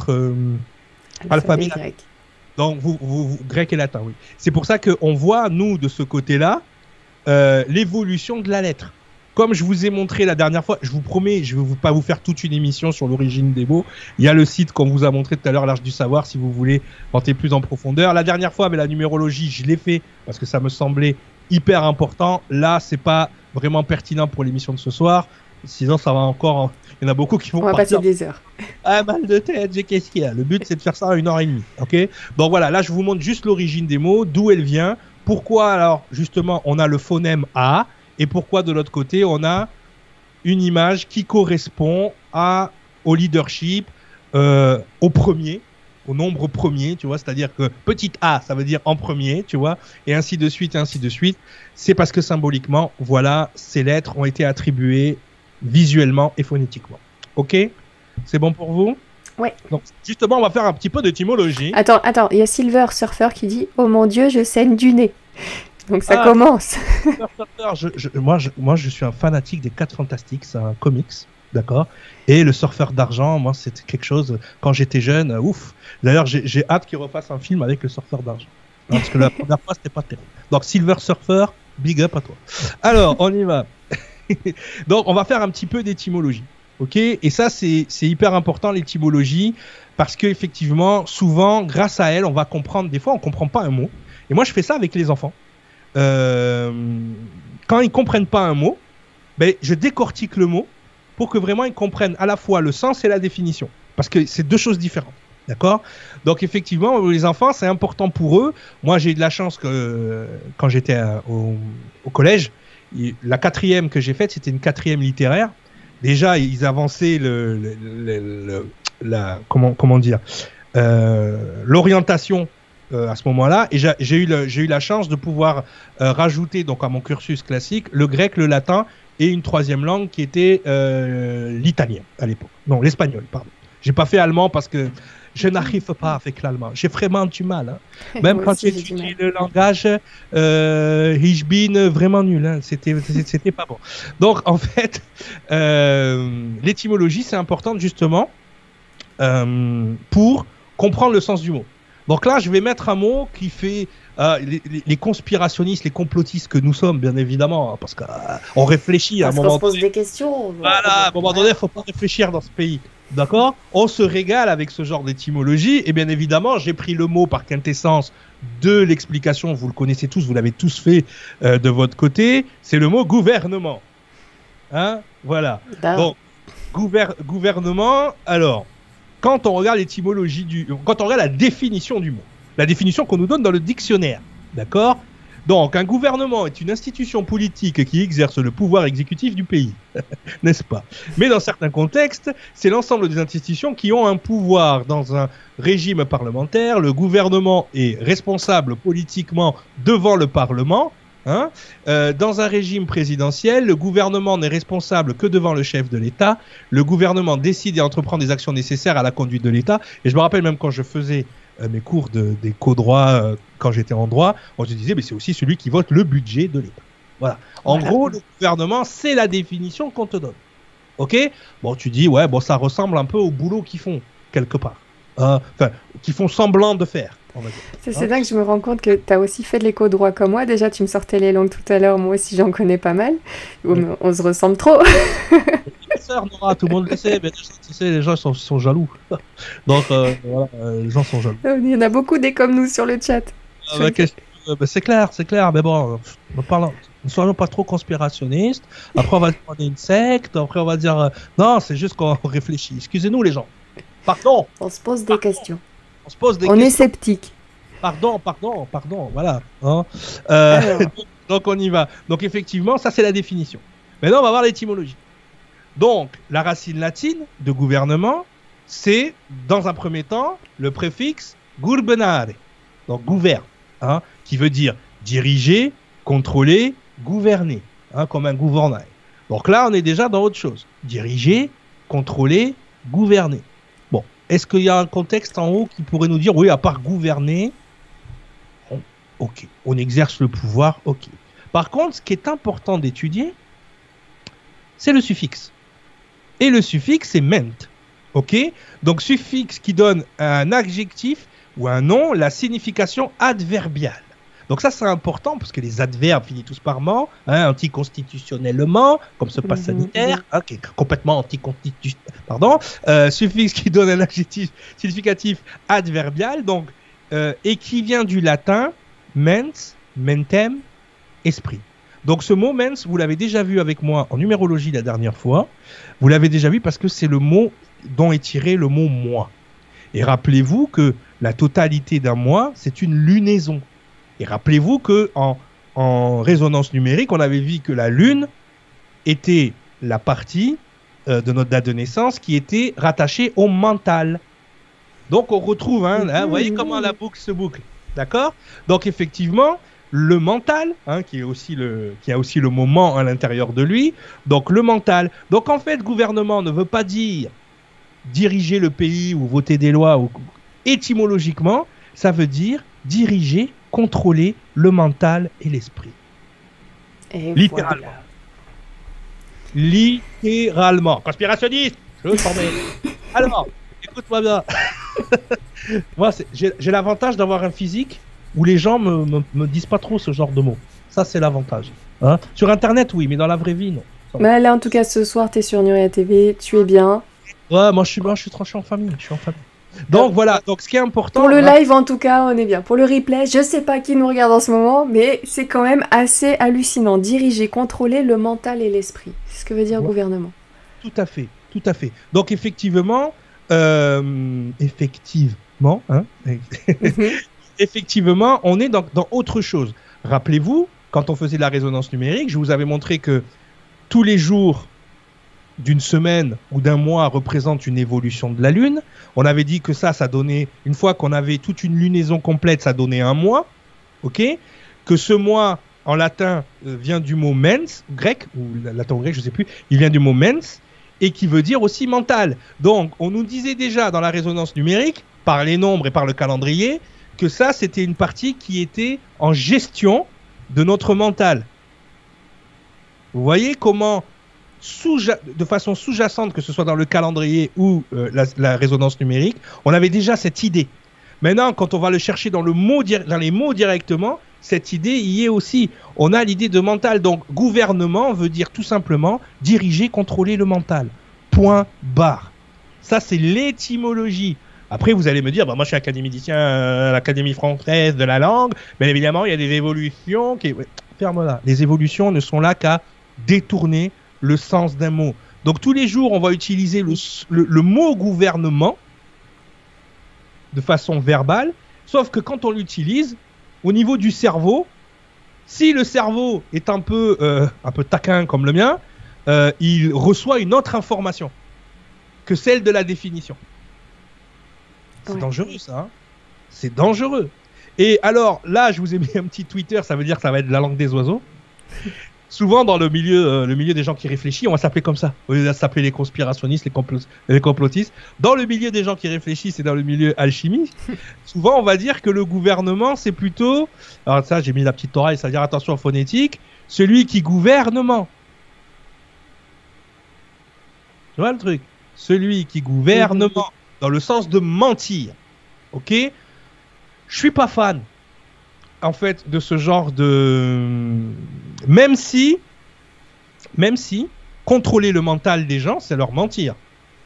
alphabet grec. Donc, grec et latin, oui. C'est pour ça qu'on voit, nous, de ce côté-là, l'évolution de la lettre. Comme je vous ai montré la dernière fois, je vous promets, je ne vais pas vous faire toute une émission sur l'origine des mots. Il y a le site qu'on vous a montré tout à l'heure, l'Arche du Savoir, si vous voulez rentrer plus en profondeur. La dernière fois, mais la numérologie, je l'ai fait parce que ça me semblait hyper important. Là, c'est pas vraiment pertinent pour l'émission de ce soir. Sinon, ça va encore. Il y en a beaucoup qui vont. On va passer des heures. Ah, mal de tête, qu'est-ce qu'il y a? Le but, c'est de faire ça à 1h30. Ok? Donc voilà, là, je vous montre juste l'origine des mots, d'où elle vient. Pourquoi, alors, justement, on a le phonème A, et pourquoi, de l'autre côté, on a une image qui correspond au leadership, au premier, au nombre premier, tu vois, c'est-à-dire que petit a, ça veut dire en premier, tu vois, et ainsi de suite, et ainsi de suite. C'est parce que symboliquement, voilà, ces lettres ont été attribuées visuellement et phonétiquement. Ok? C'est bon pour vous? Oui. Donc, justement, on va faire un petit peu d'étymologie. Attends, il y a Silver Surfer qui dit « Oh mon Dieu, je saigne du nez ». Donc ça commence. Moi, je suis un fanatique des 4 Fantastiques, c'est un comics, d'accord? Et le Surfeur d'argent, moi, c'était quelque chose, quand j'étais jeune, ouf. D'ailleurs, j'ai hâte qu'il refasse un film avec le Surfeur d'argent. Hein, parce que la première fois, c'était pas terrible. Donc, Silver Surfer, big up à toi. Alors, on y va. Donc, on va faire un petit peu d'étymologie. Ok? Et ça, c'est hyper important, l'étymologie, parce qu'effectivement, souvent, grâce à elle, on va comprendre. Des fois, on comprend pas un mot. Et moi, je fais ça avec les enfants. Quand ils comprennent pas un mot, ben, je décortique le mot pour que vraiment ils comprennent à la fois le sens et la définition. Parce que c'est 2 choses différentes. D'accord? Donc, effectivement, les enfants, c'est important pour eux. Moi, j'ai eu de la chance que quand j'étais au collège, la 4e que j'ai faite, c'était une 4e littéraire. Déjà, ils avançaient comment dire, l'orientation à ce moment-là, et j'ai eu la chance de pouvoir rajouter donc à mon cursus classique le grec, le latin et une 3e langue qui était l'italien à l'époque. Non, l'espagnol, pardon. J'ai pas fait allemand parce que je n'arrive pas avec l'allemand. J'ai vraiment du mal. Hein. Même quand j'ai étudié le langage, ich bin vraiment nul. Hein. C'était pas bon. Donc, en fait, l'étymologie, c'est important justement pour comprendre le sens du mot. Donc là, je vais mettre un mot qui fait les conspirationnistes, les complotistes que nous sommes, bien évidemment, hein, parce qu'on réfléchit à un moment donné. Parce qu'on se pose des questions. Voilà, à un moment donné, il ne faut pas réfléchir dans ce pays. D'accord? On se régale avec ce genre d'étymologie. Et bien évidemment, j'ai pris le mot par quintessence de l'explication. Vous le connaissez tous, vous l'avez tous fait de votre côté. C'est le mot gouvernement. Hein? Voilà. Donc, gouvernement, alors, quand on regarde l'étymologie quand on regarde la définition du mot, la définition qu'on nous donne dans le dictionnaire, d'accord? Donc, un gouvernement est une institution politique qui exerce le pouvoir exécutif du pays, n'est-ce pas? Mais dans certains contextes, c'est l'ensemble des institutions qui ont un pouvoir dans un régime parlementaire. Le gouvernement est responsable politiquement devant le Parlement. Hein, dans un régime présidentiel, le gouvernement n'est responsable que devant le chef de l'État. Le gouvernement décide et entreprend des actions nécessaires à la conduite de l'État. Et je me rappelle même quand je faisais mes cours d'éco-droit, quand j'étais en droit, on se disait mais c'est aussi celui qui vote le budget de l'État. Voilà. En gros, le gouvernement, c'est la définition qu'on te donne. Ok? Bon, tu dis ouais, bon, ça ressemble un peu au boulot qu'ils font quelque part. Enfin, qu'ils font semblant de faire. C'est là que je me rends compte que tu as aussi fait de l'éco-droit comme moi. Déjà, tu me sortais les langues tout à l'heure. Moi aussi, j'en connais pas mal. On se ressemble trop. Sœur, Nora, tout le monde le sait, mais tu sais, les gens sont jaloux. Donc, voilà, les gens sont jaloux. Il y en a beaucoup des comme nous sur le chat. C'est clair, mais bon, ne soyons pas trop conspirationnistes. Après, on va demander une secte. Après, on va dire non, c'est juste qu'on réfléchit. Excusez-nous, les gens. Pardon. On se pose des questions. On se pose des questions. On est sceptique. Pardon, voilà. Hein. Donc on y va. Donc effectivement, ça c'est la définition. Maintenant, on va voir l'étymologie. Donc, la racine latine de gouvernement, c'est, dans un premier temps, le préfixe gubernare. Donc gouverne, hein, qui veut dire diriger, contrôler, gouverner, hein, comme un gouvernail. Donc là, on est déjà dans autre chose. Diriger, contrôler, gouverner. Est-ce qu'il y a un contexte en haut qui pourrait nous dire, oui, à part gouverner, ok, on exerce le pouvoir, ok. Par contre, ce qui est important d'étudier, c'est le suffixe. Et le suffixe, c'est ment, ok? Donc, suffixe qui donne à un adjectif ou un nom la signification adverbiale. Donc ça, c'est important parce que les adverbes finissent tous par ment, hein, anticonstitutionnellement, comme ce passe sanitaire, hein, qui est complètement anticonstitutionnel. Pardon. Suffixe qui donne un adjectif significatif adverbial, donc, et qui vient du latin mens, mentem, esprit. Donc ce mot mens, vous l'avez déjà vu avec moi en numérologie la dernière fois. Vous l'avez déjà vu parce que c'est le mot dont est tiré le mot moi. Et rappelez-vous que la totalité d'un mois, c'est une lunaison. Et rappelez-vous que en résonance numérique, on avait vu que la lune était la partie de notre date de naissance qui était rattachée au mental. Donc on retrouve, hein, vous voyez comment la boucle se boucle, d'accord? Donc effectivement, le mental, hein, qui a aussi le moment à l'intérieur de lui, donc le mental. Donc en fait, gouvernement ne veut pas dire diriger le pays ou voter des lois. Étymologiquement, ça veut dire diriger, contrôler le mental et l'esprit. Et littéralement. Voilà. Littéralement. Conspirationniste. Je veux former. Alors, écoute-moi bien. Moi, j'ai l'avantage d'avoir un physique où les gens me disent pas trop ce genre de mots. Ça, c'est l'avantage. Hein? Sur Internet, oui, mais dans la vraie vie, non. Mais là, en tout cas, ce soir, tu es sur Nuria TV, tu es bien. Ouais, moi, je suis tranché en famille. Je suis en famille. Donc voilà, donc ce qui est important... Pour le live en tout cas, on est bien. Pour le replay, je sais pas qui nous regarde en ce moment, mais c'est quand même assez hallucinant. Diriger, contrôler le mental et l'esprit. C'est ce que veut dire gouvernement. Tout à fait, tout à fait. Donc effectivement, effectivement, on est dans autre chose. Rappelez-vous, quand on faisait la résonance numérique, je vous avais montré que tous les jours d'une semaine ou d'un mois représente une évolution de la Lune. On avait dit que ça donnait, une fois qu'on avait toute une lunaison complète, ça donnait un mois, ok? Que ce mois, en latin, vient du mot mens, grec, ou latin ou grec, je ne sais plus, il vient du mot mens, et qui veut dire aussi mental. Donc, on nous disait déjà dans la résonance numérique, par les nombres et par le calendrier, que ça, c'était une partie qui était en gestion de notre mental. Vous voyez comment de façon sous-jacente, que ce soit dans le calendrier ou la résonance numérique, on avait déjà cette idée. Maintenant, quand on va le chercher dans les mots directement, cette idée y est aussi. On a l'idée de mental. Donc, gouvernement veut dire tout simplement diriger, contrôler le mental. Point barre. Ça, c'est l'étymologie. Après, vous allez me dire, bah, moi, je suis académicien à l'Académie française de la langue. Bien évidemment, il y a des évolutions. Ouais, ferme-la. Les évolutions ne sont là qu'à détourner le sens d'un mot. Donc, tous les jours, on va utiliser le mot gouvernement de façon verbale. Sauf que quand on l'utilise, au niveau du cerveau, si le cerveau est un peu taquin comme le mien, il reçoit une autre information que celle de la définition. C'est dangereux, ça. Hein, c'est dangereux. Et alors, là, je vous ai mis un petit Twitter, ça veut dire que ça va être la langue des oiseaux. Souvent, dans le milieu des gens qui réfléchissent, on va s'appeler comme ça. Au lieu de s'appeler les conspirationnistes, les complotistes. Dans le milieu des gens qui réfléchissent et dans le milieu alchimie, souvent, on va dire que le gouvernement, c'est plutôt... Alors ça, j'ai mis la petite oreille, ça veut dire, attention phonétique, celui qui gouvernement. Tu vois le truc? Celui qui gouvernement, dans le sens de mentir. Ok? Je suis pas fan, en fait, de ce genre de... Même si contrôler le mental des gens, c'est leur mentir.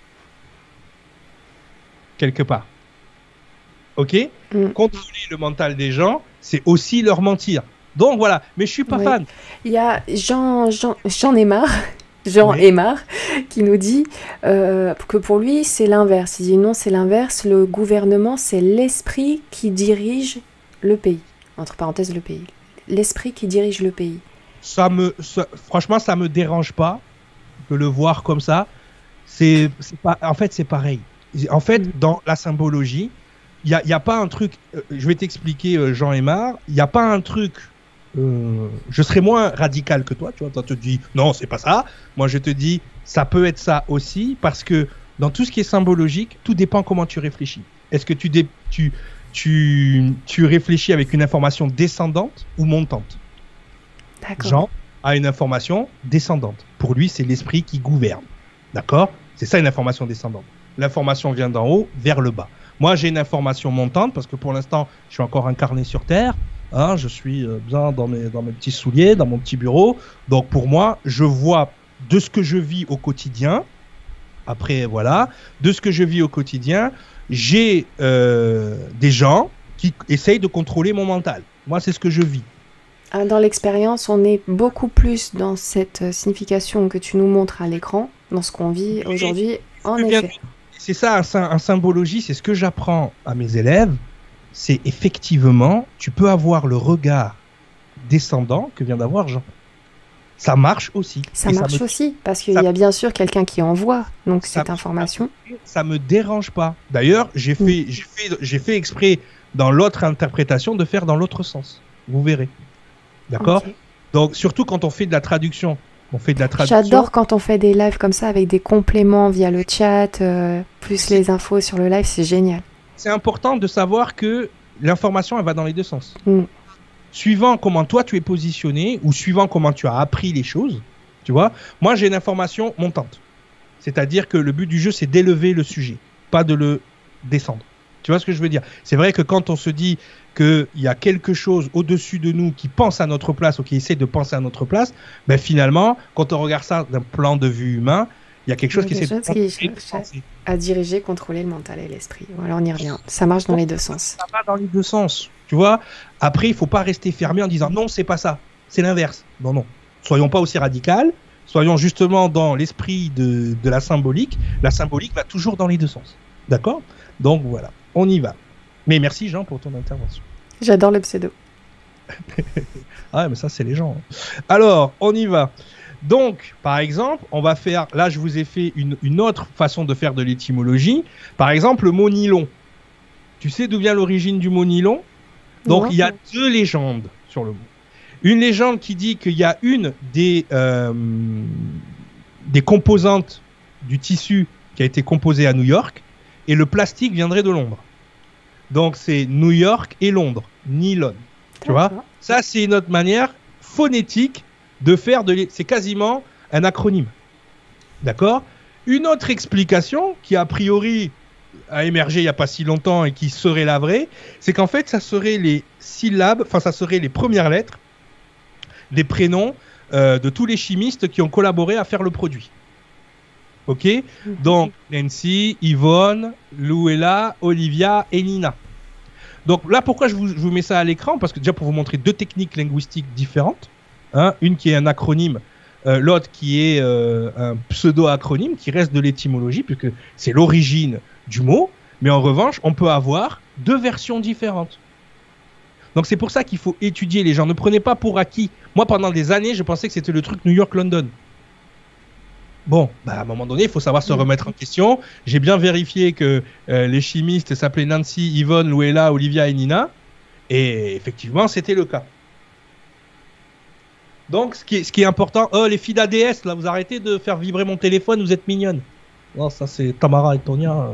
Quelque part. Ok? Contrôler le mental des gens, c'est aussi leur mentir. Donc voilà, mais je suis pas fan. Il y a Jean Aymar, qui nous dit que pour lui, c'est l'inverse. Il dit non, c'est l'inverse. Le gouvernement, c'est l'esprit qui dirige le pays. Entre parenthèses, le pays. L'esprit qui dirige le pays. Franchement, ça me dérange pas de le voir comme ça. En fait, c'est pareil. En fait, dans la symbologie, il y a pas un truc... je vais t'expliquer, Jean Aymar. Il n'y a pas un truc... je serais moins radical que toi. Tu vois, toi, tu te dis, non, c'est pas ça. Moi, je te dis, ça peut être ça aussi. Parce que dans tout ce qui est symbologique, tout dépend comment tu réfléchis. Est-ce que tu réfléchis avec une information descendante ou montante? D'accord. Jean a une information descendante. Pour lui, c'est l'esprit qui gouverne. D'accord? C'est ça une information descendante. L'information vient d'en haut vers le bas. Moi, j'ai une information montante parce que pour l'instant, je suis encore incarné sur Terre. Hein, je suis bien dans mes petits souliers, dans mon petit bureau. Donc pour moi, je vois de ce que je vis au quotidien. Après, voilà, de ce que je vis au quotidien, j'ai des gens qui essayent de contrôler mon mental. Moi, c'est ce que je vis. Dans l'expérience, on est beaucoup plus dans cette signification que tu nous montres à l'écran, dans ce qu'on vit aujourd'hui, en effet. C'est ça, en symbologie, c'est ce que j'apprends à mes élèves. C'est effectivement, tu peux avoir le regard descendant que vient d'avoir Jean. Ça marche aussi. Ça marche aussi, parce qu'il y a bien sûr quelqu'un qui envoie donc cette information. Ça me dérange pas. D'ailleurs, j'ai fait exprès dans l'autre interprétation de faire dans l'autre sens. Vous verrez. D'accord? Okay. Donc, surtout quand on fait de la traduction. J'adore quand on fait des lives comme ça avec des compléments via le chat, plus les infos sur le live, c'est génial. C'est important de savoir que l'information, elle va dans les deux sens. Suivant comment toi tu es positionné ou suivant comment tu as appris les choses, tu vois, moi j'ai une information montante. C'est-à-dire que le but du jeu, c'est d'élever le sujet, pas de le descendre. Tu vois ce que je veux dire? C'est vrai que quand on se dit qu'il y a quelque chose au-dessus de nous qui pense à notre place ou qui essaie de penser à notre place, ben finalement, quand on regarde ça d'un plan de vue humain, il y a quelque chose qui essaie à diriger, contrôler le mental et l'esprit. Voilà, on y revient. Ça marche dans les deux sens. Ça va dans les deux sens, tu vois. Après, il ne faut pas rester fermé en disant non, c'est pas ça, c'est l'inverse. Non, non. Soyons pas aussi radical. Soyons justement dans l'esprit de la symbolique. La symbolique va toujours dans les deux sens. D'accord? Donc voilà, on y va. Mais merci Jean pour ton intervention. J'adore le pseudo. Ah mais ça c'est les gens. Alors, on y va. Donc, par exemple, on va faire... Là, je vous ai fait une autre façon de faire de l'étymologie. Par exemple, le mot nylon. Tu sais d'où vient l'origine du mot nylon? Donc, il y a deux légendes sur le mot. Une légende qui dit qu'il y a une des composantes du tissu qui a été composée à New York et le plastique viendrait de Londres. Donc, c'est New York et Londres. Nylon. Tu vois? Ça, c'est une autre manière phonétique de faire c'est quasiment un acronyme. D'accord? Une autre explication qui a priori a émergé il n'y a pas si longtemps et qui serait la vraie, c'est qu'en fait, ça serait les syllabes, enfin, ça serait les premières lettres des prénoms de tous les chimistes qui ont collaboré à faire le produit. Ok? Donc, Nancy, Yvonne, Louella, Olivia et Nina. Donc là, pourquoi je vous mets ça à l'écran? Parce que déjà, pour vous montrer deux techniques linguistiques différentes. Hein, une qui est un acronyme, l'autre qui est un pseudo-acronyme, qui reste de l'étymologie, puisque c'est l'origine du mot. Mais en revanche, on peut avoir deux versions différentes. Donc c'est pour ça qu'il faut étudier les gens. Ne prenez pas pour acquis. Moi, pendant des années, je pensais que c'était le truc New York-London. Bon, bah à un moment donné, il faut savoir se remettre en question. J'ai bien vérifié que les chimistes s'appelaient Nancy, Yvonne, Louella, Olivia et Nina. Et effectivement, c'était le cas. Donc, ce qui est important... Oh, les filles d'ADS, là, vous arrêtez de faire vibrer mon téléphone, vous êtes mignonnes. Non, ça, c'est Tamara et Tonia.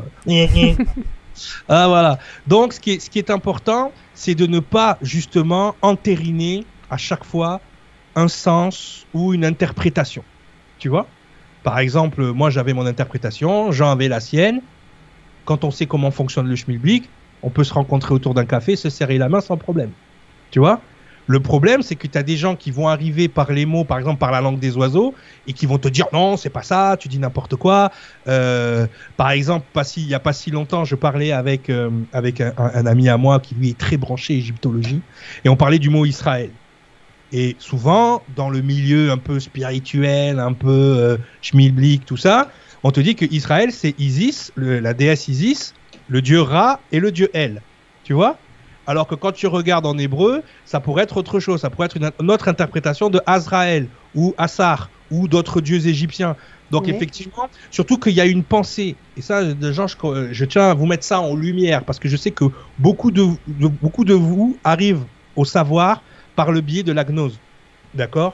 Ah, voilà. Donc, ce qui est important, c'est de ne pas, justement, entériner à chaque fois un sens ou une interprétation. Tu vois ? Par exemple, moi, j'avais mon interprétation, Jean avait la sienne. Quand on sait comment fonctionne le schmilblick, on peut se rencontrer autour d'un café, se serrer la main sans problème. Tu vois ? Le problème, c'est que tu as des gens qui vont arriver par les mots, par exemple par la langue des oiseaux, et qui vont te dire non, c'est pas ça, tu dis n'importe quoi. Par exemple, il n'y a pas si longtemps, je parlais avec un ami à moi qui lui est très branché égyptologie, et on parlait du mot Israël. Et souvent, dans le milieu un peu spirituel, un peu schmilblick, tout ça, on te dit que Israël, c'est Isis, la déesse Isis, le dieu Ra et le dieu El. Tu vois ? Alors que quand tu regardes en hébreu, ça pourrait être autre chose. Ça pourrait être une autre interprétation de Azraël ou Assar ou d'autres dieux égyptiens. Donc effectivement, surtout qu'il y a une pensée. Et ça, gens, je tiens à vous mettre ça en lumière parce que je sais que beaucoup de vous arrivent au savoir par le biais de la gnose. D'accord ?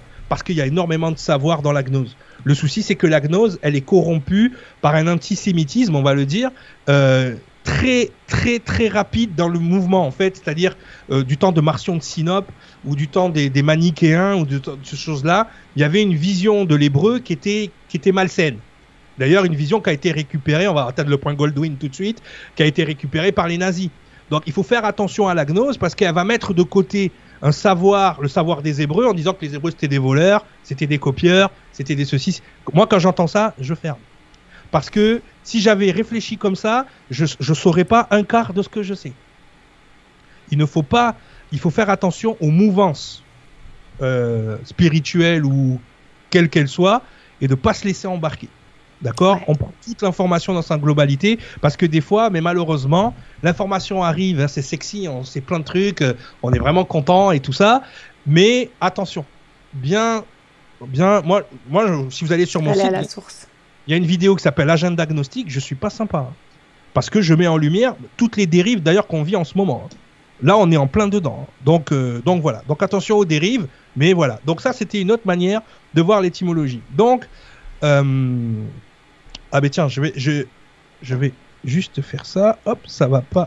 Parce qu'il y a énormément de savoir dans la gnose. Le souci, c'est que la gnose, elle est corrompue par un antisémitisme, on va le dire, très très très rapide dans le mouvement en fait, c'est-à-dire du temps de Marcion de Sinope ou du temps des manichéens ou de ces choses-là, il y avait une vision de l'hébreu qui était malsaine. D'ailleurs, une vision qui a été récupérée, on va atteindre le point Goldwyn tout de suite, qui a été récupérée par les nazis. Donc il faut faire attention à la gnose parce qu'elle va mettre de côté le savoir des Hébreux en disant que les Hébreux c'était des voleurs, c'était des copieurs, c'était des ceci. Moi quand j'entends ça, je ferme. Parce que si j'avais réfléchi comme ça, je ne saurais pas un quart de ce que je sais. Il faut faire attention aux mouvances spirituelles ou quelles qu'elles soient et de ne pas se laisser embarquer. D'accord ? Ouais. On prend toute l'information dans sa globalité parce que des fois, mais malheureusement, l'information arrive, hein, c'est sexy, on sait plein de trucs, on est vraiment content et tout ça. Mais attention, bien, moi, si vous allez sur mon site, à la source. Il y a une vidéo qui s'appelle Agenda Agnostique, je suis pas sympa. Hein, parce que je mets en lumière toutes les dérives d'ailleurs qu'on vit en ce moment. Hein. Là, on est en plein dedans. Hein. Donc voilà. Donc attention aux dérives, mais voilà. Donc ça, c'était une autre manière de voir l'étymologie. Donc, ah ben tiens, je vais juste faire ça. Hop, ça va pas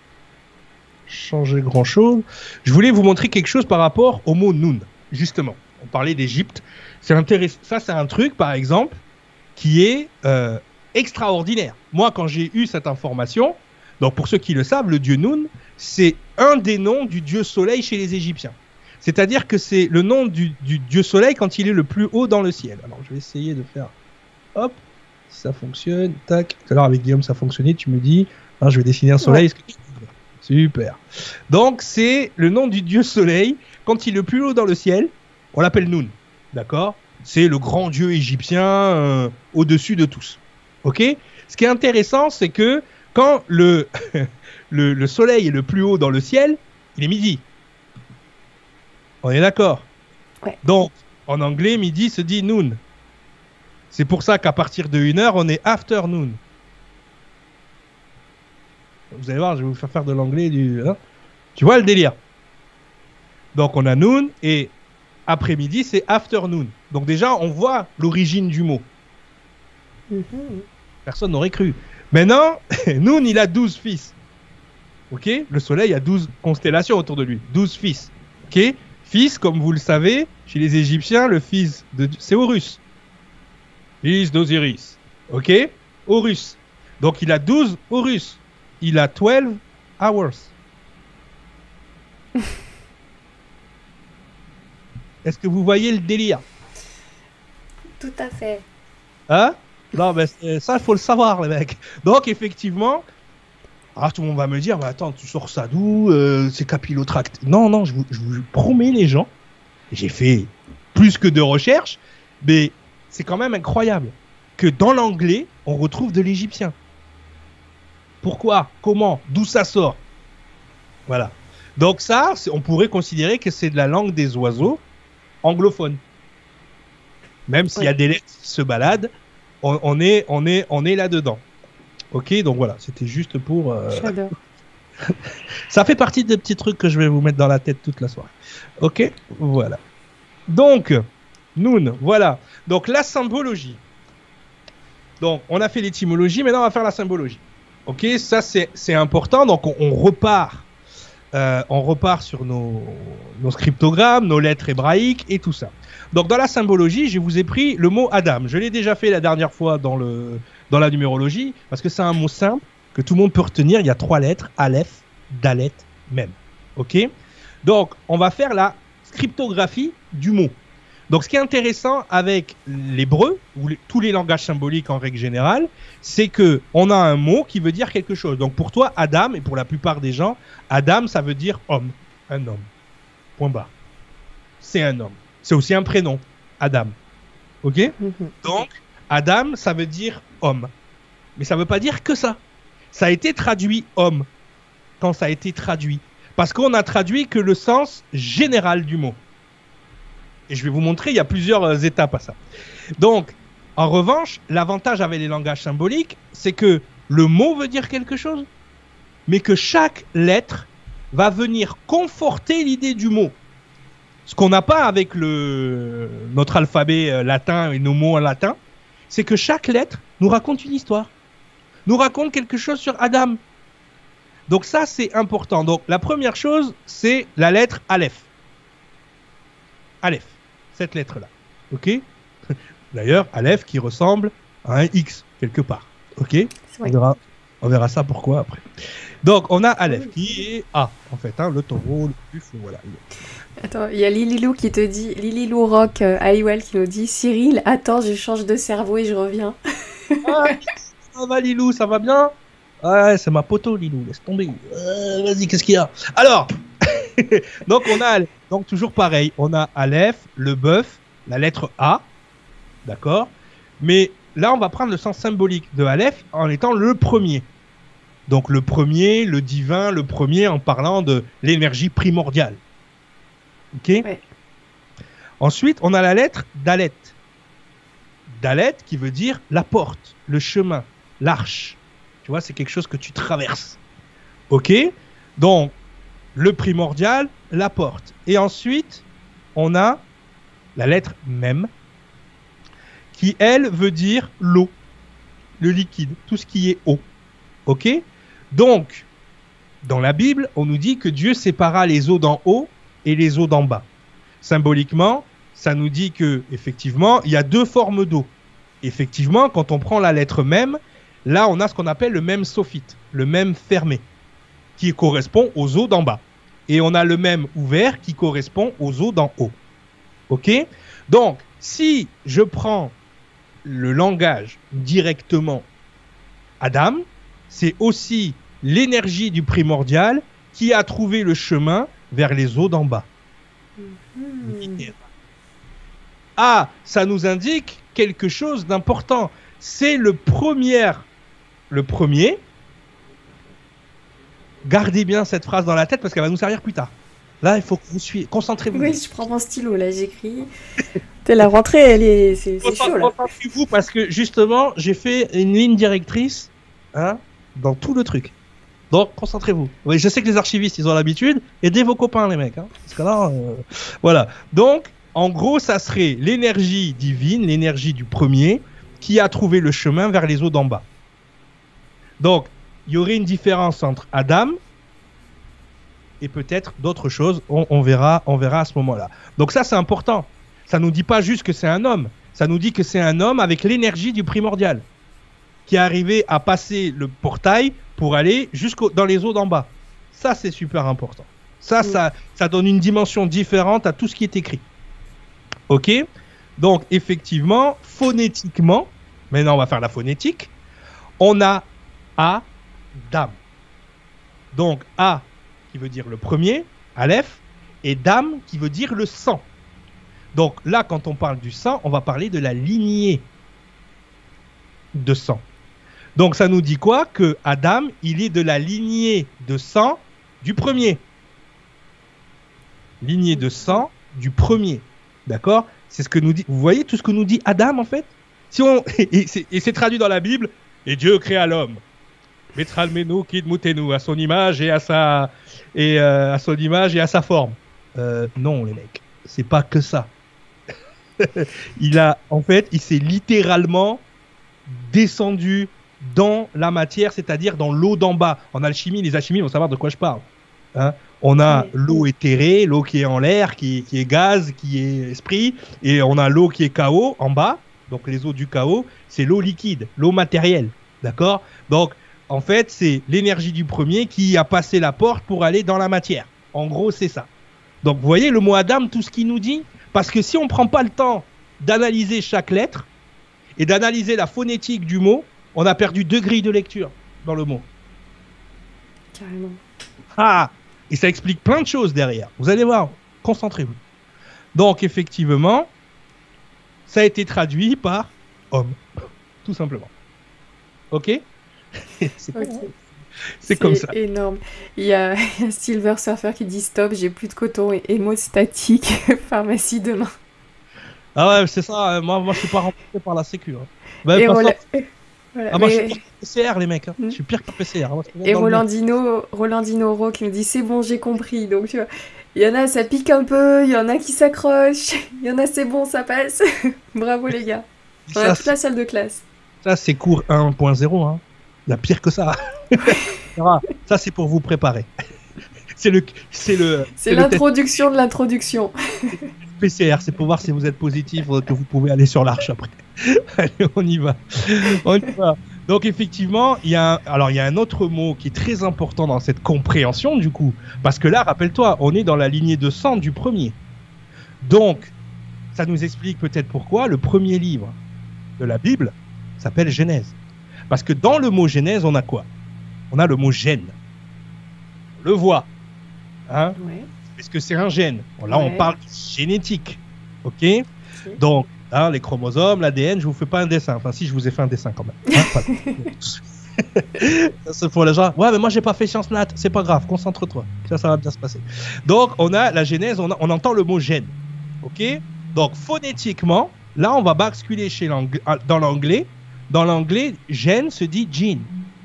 changer grand-chose. Je voulais vous montrer quelque chose par rapport au mot Noun, justement. On parlait d'Égypte. C'est intéressant. Ça, c'est un truc, par exemple, qui est extraordinaire. Moi, quand j'ai eu cette information, donc pour ceux qui le savent, le dieu Noun, c'est un des noms du dieu soleil chez les Égyptiens. C'est-à-dire que c'est le nom du dieu soleil quand il est le plus haut dans le ciel. Alors, je vais essayer de faire... Hop, si ça fonctionne. Tac. Tout à l'heure, avec Guillaume, ça fonctionnait. Tu me dis, hein, je vais dessiner un soleil. Ouais. Super. Donc, c'est le nom du dieu soleil. Quand il est le plus haut dans le ciel, on l'appelle Noun. D'accord ? C'est le grand dieu égyptien au-dessus de tous. Ok ? Ce qui est intéressant, c'est que quand le soleil est le plus haut dans le ciel, il est midi. On est d'accord ? Ouais. Donc, en anglais, midi se dit noon. C'est pour ça qu'à partir de 1h, on est afternoon. Vous allez voir, je vais vous faire de l'anglais. Tu vois le délire ? Donc, on a noon et après-midi, c'est afternoon. Donc déjà, on voit l'origine du mot. Personne n'aurait cru. Maintenant, Noun, il a 12 fils. Ok ? Le soleil a 12 constellations autour de lui. 12 fils. Ok ? Fils, comme vous le savez, chez les Égyptiens, le fils c'est Horus. Fils d'Osiris. Ok ? Horus. Donc il a 12 Horus. Il a 12 hours. Est-ce que vous voyez le délire? Tout à fait. Hein? Non, mais ça, il faut le savoir, les mecs. Donc, effectivement, alors tout le monde va me dire, bah, attends, tu sors ça d'où? C'est capillotracté. Non, je vous promets, les gens, j'ai fait plus que de recherches, mais c'est quand même incroyable que dans l'anglais, on retrouve de l'égyptien. Pourquoi? Comment? D'où ça sort? Voilà. Donc ça, on pourrait considérer que c'est de la langue des oiseaux anglophone. Même s'il y a des lettres qui se baladent, on est là-dedans. Ok, donc voilà, c'était juste pour... J'adore. Ça fait partie des petits trucs que je vais vous mettre dans la tête toute la soirée. Ok, voilà. Donc, Noun, voilà. Donc la symbologie. Donc on a fait l'étymologie, maintenant on va faire la symbologie. Ok, ça c'est important. Donc on repart sur nos scriptogrammes, nos lettres hébraïques et tout ça. Donc dans la symbologie, je vous ai pris le mot Adam. Je l'ai déjà fait la dernière fois dans la numérologie, parce que c'est un mot simple que tout le monde peut retenir. Il y a 3 lettres, Aleph, Dalet, Mem. Ok. Donc on va faire la scriptographie du mot. Donc ce qui est intéressant avec l'hébreu, ou tous les langages symboliques en règle générale, c'est que on a un mot qui veut dire quelque chose. Donc pour toi, Adam, et pour la plupart des gens, Adam, ça veut dire homme. Un homme. Point barre. C'est un homme. C'est aussi un prénom. Adam. Ok? Donc, Adam, ça veut dire homme. Mais ça veut pas dire que ça. Ça a été traduit homme. Quand ça a été traduit. Parce qu'on a traduit que le sens général du mot. Et je vais vous montrer, il y a plusieurs étapes à ça. Donc, en revanche, l'avantage avec les langages symboliques, c'est que le mot veut dire quelque chose, mais que chaque lettre va venir conforter l'idée du mot. Ce qu'on n'a pas avec notre alphabet latin et nos mots en latin, c'est que chaque lettre nous raconte une histoire, nous raconte quelque chose sur Adam. Donc ça, c'est important. Donc la première chose, c'est la lettre Aleph. Aleph. Cette lettre-là, ok. D'ailleurs, Aleph qui ressemble à un X quelque part, ok. On verra ça pourquoi après. Donc, on a Aleph qui est A, en fait, hein, le taureau, le buffle, voilà. Attends, il y a Lililou qui te dit, Lililou Rock Aliwell qui nous dit, Cyril, attends, je change de cerveau et je reviens. Ah, ça va Lilou, ça va bien? Ouais, c'est ma poteau Lilou, laisse tomber. Vas-y, qu'est-ce qu'il y a? Alors donc on a, donc toujours pareil, on a Aleph, le bœuf, la lettre A, d'accord. Mais là on va prendre le sens symbolique de Aleph en étant le premier. Donc le premier, le divin, le premier en parlant de l'énergie primordiale. Ok. Ouais. Ensuite on a la lettre Dalet. Dalet qui veut dire la porte, le chemin, l'arche. Tu vois, c'est quelque chose que tu traverses. Ok. Donc le primordial, la porte. Et ensuite, on a la lettre Mem, qui, elle, veut dire l'eau, le liquide, tout ce qui est eau. Ok? Donc, dans la Bible, on nous dit que Dieu sépara les eaux d'en haut et les eaux d'en bas. Symboliquement, ça nous dit que, effectivement, il y a 2 formes d'eau. Effectivement, quand on prend la lettre Mem, là, on a ce qu'on appelle le Mem sophite, le Mem fermé, qui correspond aux eaux d'en bas. Et on a le Mem ouvert qui correspond aux eaux d'en haut. Ok? Donc, si je prends le langage directement Adam, c'est aussi l'énergie du primordial qui a trouvé le chemin vers les eaux d'en bas. Ah, ça nous indique quelque chose d'important. C'est le premier. Gardez bien cette phrase dans la tête parce qu'elle va nous servir plus tard. Là, il faut que vous suiviez. Concentrez-vous. Oui, je prends mon stylo, là, j'écris. La rentrée, c'est chaud, là. Concentrez-vous parce que, justement, j'ai fait une ligne directrice dans tout le truc. Donc, concentrez-vous. Oui, je sais que les archivistes, ils ont l'habitude. Aidez vos copains, les mecs. Hein, parce que là, voilà. Donc, en gros, ça serait l'énergie divine, l'énergie du premier, qui a trouvé le chemin vers les eaux d'en bas. Donc, il y aurait une différence entre Adam et peut-être d'autres choses. On verra à ce moment-là. Donc ça, c'est important. Ça nous dit pas juste que c'est un homme. Ça nous dit que c'est un homme avec l'énergie du primordial. qui est arrivé à passer le portail pour aller dans les eaux d'en bas. Ça, c'est super important. Ça donne une dimension différente à tout ce qui est écrit. Ok? Donc, effectivement, phonétiquement, maintenant on va faire la phonétique, on a Adam. Donc, A qui veut dire le premier, Aleph, et Dam qui veut dire le sang. Donc là, quand on parle du sang, on va parler de la lignée de sang. Donc ça nous dit quoi? Que Adam, il est de la lignée de sang du premier. Lignée de sang du premier. D'accord? C'est ce que nous dit. Vous voyez tout ce que nous dit Adam en fait? Si on et c'est traduit dans la Bible. Et Dieu créa l'homme. Metralmenu kid mutenu, à son image et à sa forme. Non les mecs, c'est pas que ça. Il s'est littéralement descendu dans la matière, c'est-à-dire dans l'eau d'en bas. En alchimie, les alchimistes vont savoir de quoi je parle. Hein? On a l'eau éthérée, l'eau qui est en l'air, qui est gaz, qui est esprit, et on a l'eau qui est chaos en bas. Donc les eaux du chaos, c'est l'eau liquide, l'eau matérielle. D'accord? Donc en fait, c'est l'énergie du premier qui a passé la porte pour aller dans la matière. En gros, c'est ça. Donc, vous voyez le mot Adam, tout ce qu'il nous dit? Parce que si on ne prend pas le temps d'analyser chaque lettre et d'analyser la phonétique du mot, on a perdu 2 grilles de lecture dans le mot. Carrément. Ah! Et ça explique plein de choses derrière. Vous allez voir, concentrez-vous. Donc, effectivement, ça a été traduit par homme. Tout simplement. Ok? C'est comme ça. C'est énorme. Il y a Silver Surfer qui dit stop, j'ai plus de coton et mot statique, pharmacie demain. Ah ouais, c'est ça. Moi, je suis pas remboursé par la Sécu. Hein. Bah, et voilà. Moi, je suis pire que PCR, les mecs. Hein. Je suis pire que PCR. Moi, et Rolandino Ro qui nous dit c'est bon, j'ai compris. Donc, tu vois, il y en a, ça pique un peu. Il y en a qui s'accrochent. Il y en a, c'est bon, ça passe. Bravo, les gars. On a toute la salle de classe. Ça, c'est cours 1.0. Hein. Il y a pire que ça. Ça, c'est pour vous préparer. C'est l'introduction de l'introduction. PCR, c'est pour voir si vous êtes positif, que vous pouvez aller sur l'arche après. Allez, on y va. Donc, effectivement, il y a un autre mot qui est très important dans cette compréhension, du coup. Parce que là, rappelle-toi, on est dans la lignée de sang du premier. Donc, ça nous explique peut-être pourquoi le premier livre de la Bible s'appelle Genèse. Parce que dans le mot Genèse, on a quoi? On a le mot gène. On le voit. Hein? Ouais. Parce que c'est un gène. Là, on parle de génétique. OK? Donc, hein, les chromosomes, l'ADN, je ne vous fais pas un dessin. Enfin, si, je vous ai fait un dessin quand même. Hein, ça, c'est pour les gens. Ouais, mais moi, j'ai pas fait sciences nat. C'est pas grave, concentre-toi. Ça va bien se passer. Donc, on a la genèse, on entend le mot gène. OK? Donc, phonétiquement, là, on va basculer dans l'anglais. Dans l'anglais, gène se dit gene.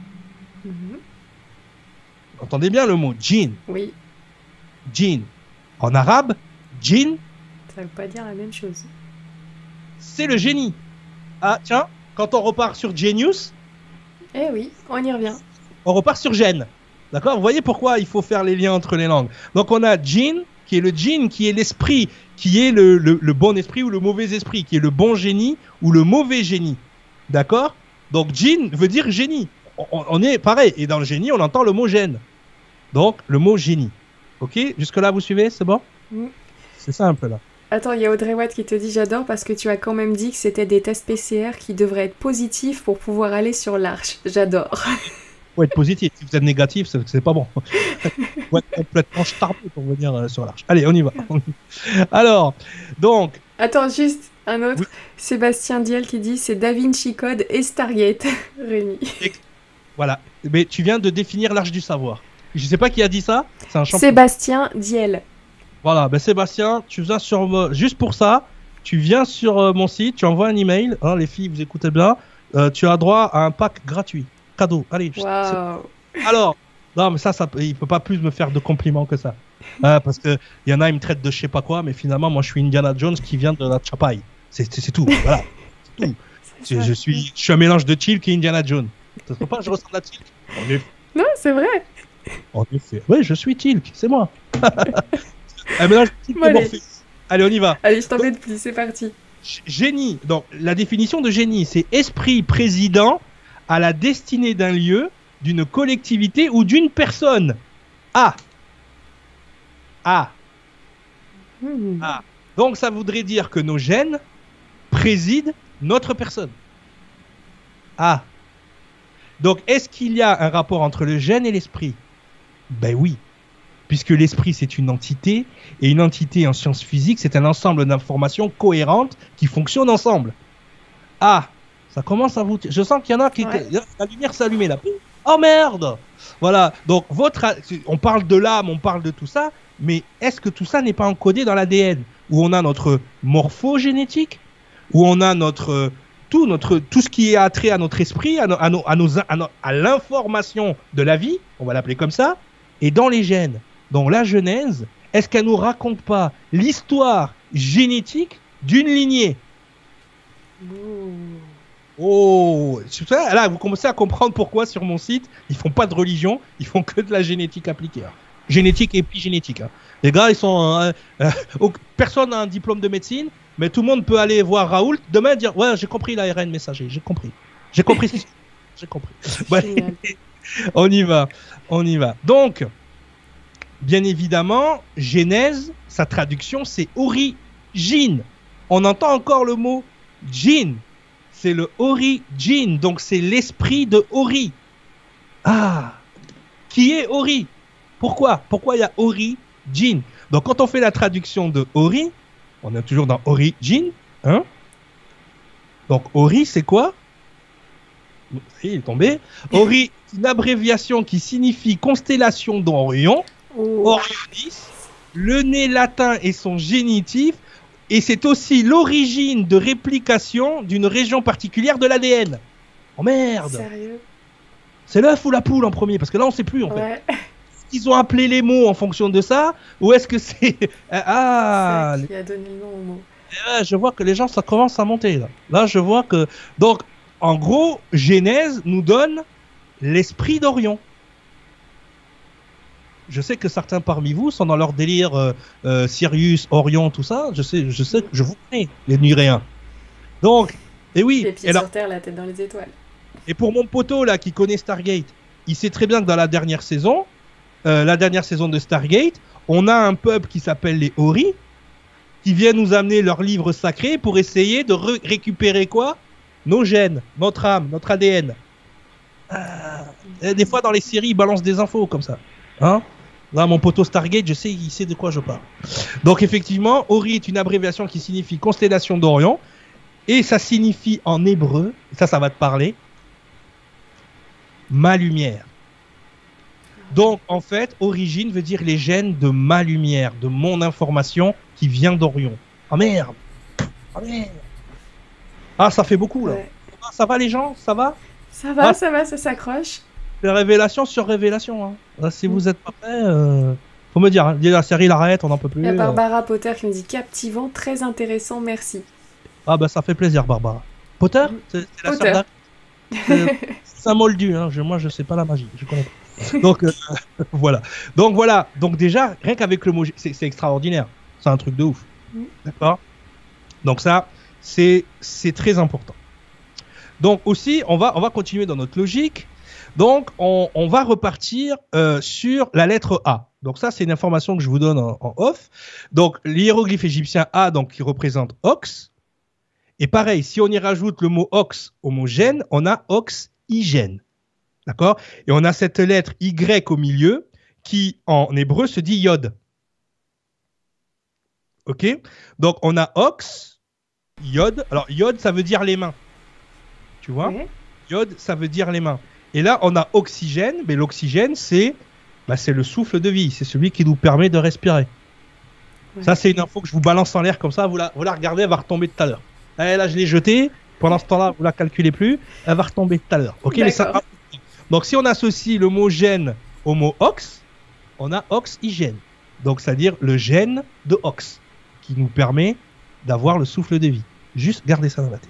Entendez bien le mot gene. Oui. Gene. En arabe, gene. Ça veut pas dire la même chose. C'est le génie. Ah, tiens, quand on repart sur genius. Eh oui, on y revient. On repart sur gène. D'accord? Vous voyez pourquoi il faut faire les liens entre les langues. Donc on a gene, qui est le gene, qui est l'esprit, qui est le bon esprit ou le mauvais esprit, qui est le bon génie ou le mauvais génie. D'accord? Donc gene veut dire génie. On est pareil. Et dans le génie, on entend le mot gène. Donc le mot génie. Ok? Jusque-là, vous suivez? C'est bon? C'est ça un peu là. Attends, il y a Audrey Watt qui te dit j'adore parce que tu as quand même dit que c'était des tests PCR qui devraient être positifs pour pouvoir aller sur l'arche. J'adore. Faut être positif. Si vous êtes négatif, c'est pas bon. Faut être complètement starbé pour venir sur l'arche. Allez, on y va. Alors, donc. Attends, juste un autre. Oui. Sébastien Diel qui dit c'est Da Vinci Code et Stargate. Rémi. Voilà. Mais tu viens de définir l'arche du savoir. Je sais pas qui a dit ça. C'est un champion. Sébastien Diel. Voilà, ben Sébastien, tu viens juste pour ça, tu viens sur mon site, tu envoies un email, hein, les filles, vous écoutez bien, tu as droit à un pack gratuit, cadeau. Allez. Wow. Alors, non, mais ça, il peut pas plus me faire de compliments que ça, parce que il y en a, ils me traitent de je sais pas quoi, mais finalement, moi, je suis Indiana Jones qui vient de la Chapaille. C'est tout, voilà, c'est tout. Je suis un mélange de Tilk et Indiana Jones. Ça se peut pas, je ressemble à Tilk. Non, c'est vrai. En effet, oui, je suis Tilk, c'est moi. Allez, on y va. Allez, je t'en mets de plus, c'est parti. Génie. Donc, la définition de génie, c'est esprit présidant à la destinée d'un lieu, d'une collectivité ou d'une personne. Ah. Donc ça voudrait dire que nos gènes président notre personne. Donc est-ce qu'il y a un rapport entre le gène et l'esprit? Ben oui. Puisque l'esprit, c'est une entité, et une entité en sciences physiques, c'est un ensemble d'informations cohérentes qui fonctionnent ensemble. Ça commence à vous... Je sens qu'il y en a qui... Ouais. La lumière s'est allumée là. Oh merde! Voilà, donc on parle de l'âme, on parle de tout ça, mais est-ce que tout ça n'est pas encodé dans l'ADN? Où on a notre morphogénétique, où on a tout ce qui est attrait à notre esprit, à l'information de la vie, on va l'appeler comme ça, et dans les gènes. Donc la Genèse, est-ce qu'elle nous raconte pas l'histoire génétique d'une lignée? Oh, là vous commencez à comprendre pourquoi sur mon site ils font pas de religion, ils font que de la génétique appliquée, génétique et épigénétique. Les gars, ils sont personne n'a un diplôme de médecine, mais tout le monde peut aller voir Raoult demain et dire ouais, j'ai compris l'ARN messager, j'ai compris. J'ai compris. Ouais, on y va. Donc bien évidemment, Genèse, sa traduction, c'est origine. On entend encore le mot Jin. C'est le origine, donc c'est l'esprit de Ori. Qui est Ori? Pourquoi il y a origine? Donc quand on fait la traduction de Ori, on est toujours dans origine, hein? Donc Ori, c'est quoi? Il est tombé. Ori, une abréviation qui signifie constellation d'Orion. Orionis, le nez latin et son génitif, et c'est aussi l'origine de réplication d'une région particulière de l'ADN. Oh merde! Sérieux? C'est l'œuf ou la poule en premier? Parce que là on sait plus en fait. Ouais. Ils ont appelé les mots en fonction de ça, ou est-ce que c'est... C'est ça qui a donné le nom au mot. Je vois que les gens, ça commence à monter là. Là je vois que... Donc en gros, Genèse nous donne l'esprit d'Orion. Je sais que certains parmi vous sont dans leur délire Sirius, Orion, tout ça. Je sais que je vous connais, les Nuréens. Donc, et oui. Les pieds sur terre, la tête dans les étoiles. Et pour mon poteau là qui connaît Stargate, il sait très bien que dans la dernière saison de Stargate, on a un peuple qui s'appelle les Ori, qui viennent nous amener leur livre sacré pour essayer de récupérer quoi? Nos gènes, notre âme, notre ADN. Des fois dans les séries, ils balancent des infos comme ça. Hein? Là, mon poteau Stargate, je sais, il sait de quoi je parle. Donc, effectivement, Ori est une abréviation qui signifie constellation d'Orion. Et ça signifie en hébreu, ça va te parler, ma lumière. Donc, en fait, origine veut dire les gènes de ma lumière, de mon information qui vient d'Orion. Ah merde! Ça fait beaucoup, là. Ouais. Ça va, les gens? Ça va? Ça va, ça s'accroche. Révélation sur révélation. Hein. Là, si vous êtes pas prêts, faut me dire. Hein. La série l'arrête, on n'en peut plus. Il y a Barbara Potter qui me dit captivant, très intéressant, merci. Ça fait plaisir, Barbara. Potter, c'est la sœur c'est un moldu. Hein. Moi, je sais pas la magie. Je connais pas. Donc voilà. Donc déjà, rien qu'avec le mot, c'est extraordinaire. C'est un truc de ouf. D'accord. Donc ça, c'est très important. Donc aussi, on va continuer dans notre logique. Donc, on va repartir sur la lettre A. Donc ça, c'est une information que je vous donne en off. Donc, l'hiéroglyphe égyptien A, donc, qui représente Ox. Et pareil, si on y rajoute le mot Ox au mot gène, on a oxygène. D'accord? Et on a cette lettre Y au milieu qui, en hébreu, se dit Yod. OK? Donc, on a Ox, Yod. Alors, Yod, ça veut dire les mains. Tu vois? Oui. Yod, ça veut dire les mains. Et là, on a oxygène, mais l'oxygène, c'est le souffle de vie. C'est celui qui nous permet de respirer. Ouais. Ça, c'est une info que je vous balance en l'air comme ça. Vous la regardez, elle va retomber tout à l'heure. Là, je l'ai jetée. Pendant ce temps-là, vous la calculez plus. Elle va retomber tout à l'heure. OK, mais ça... Donc, si on associe le mot gène au mot ox, on a oxygène. Donc, c'est-à-dire le gène de ox qui nous permet d'avoir le souffle de vie. Juste gardez ça dans la tête.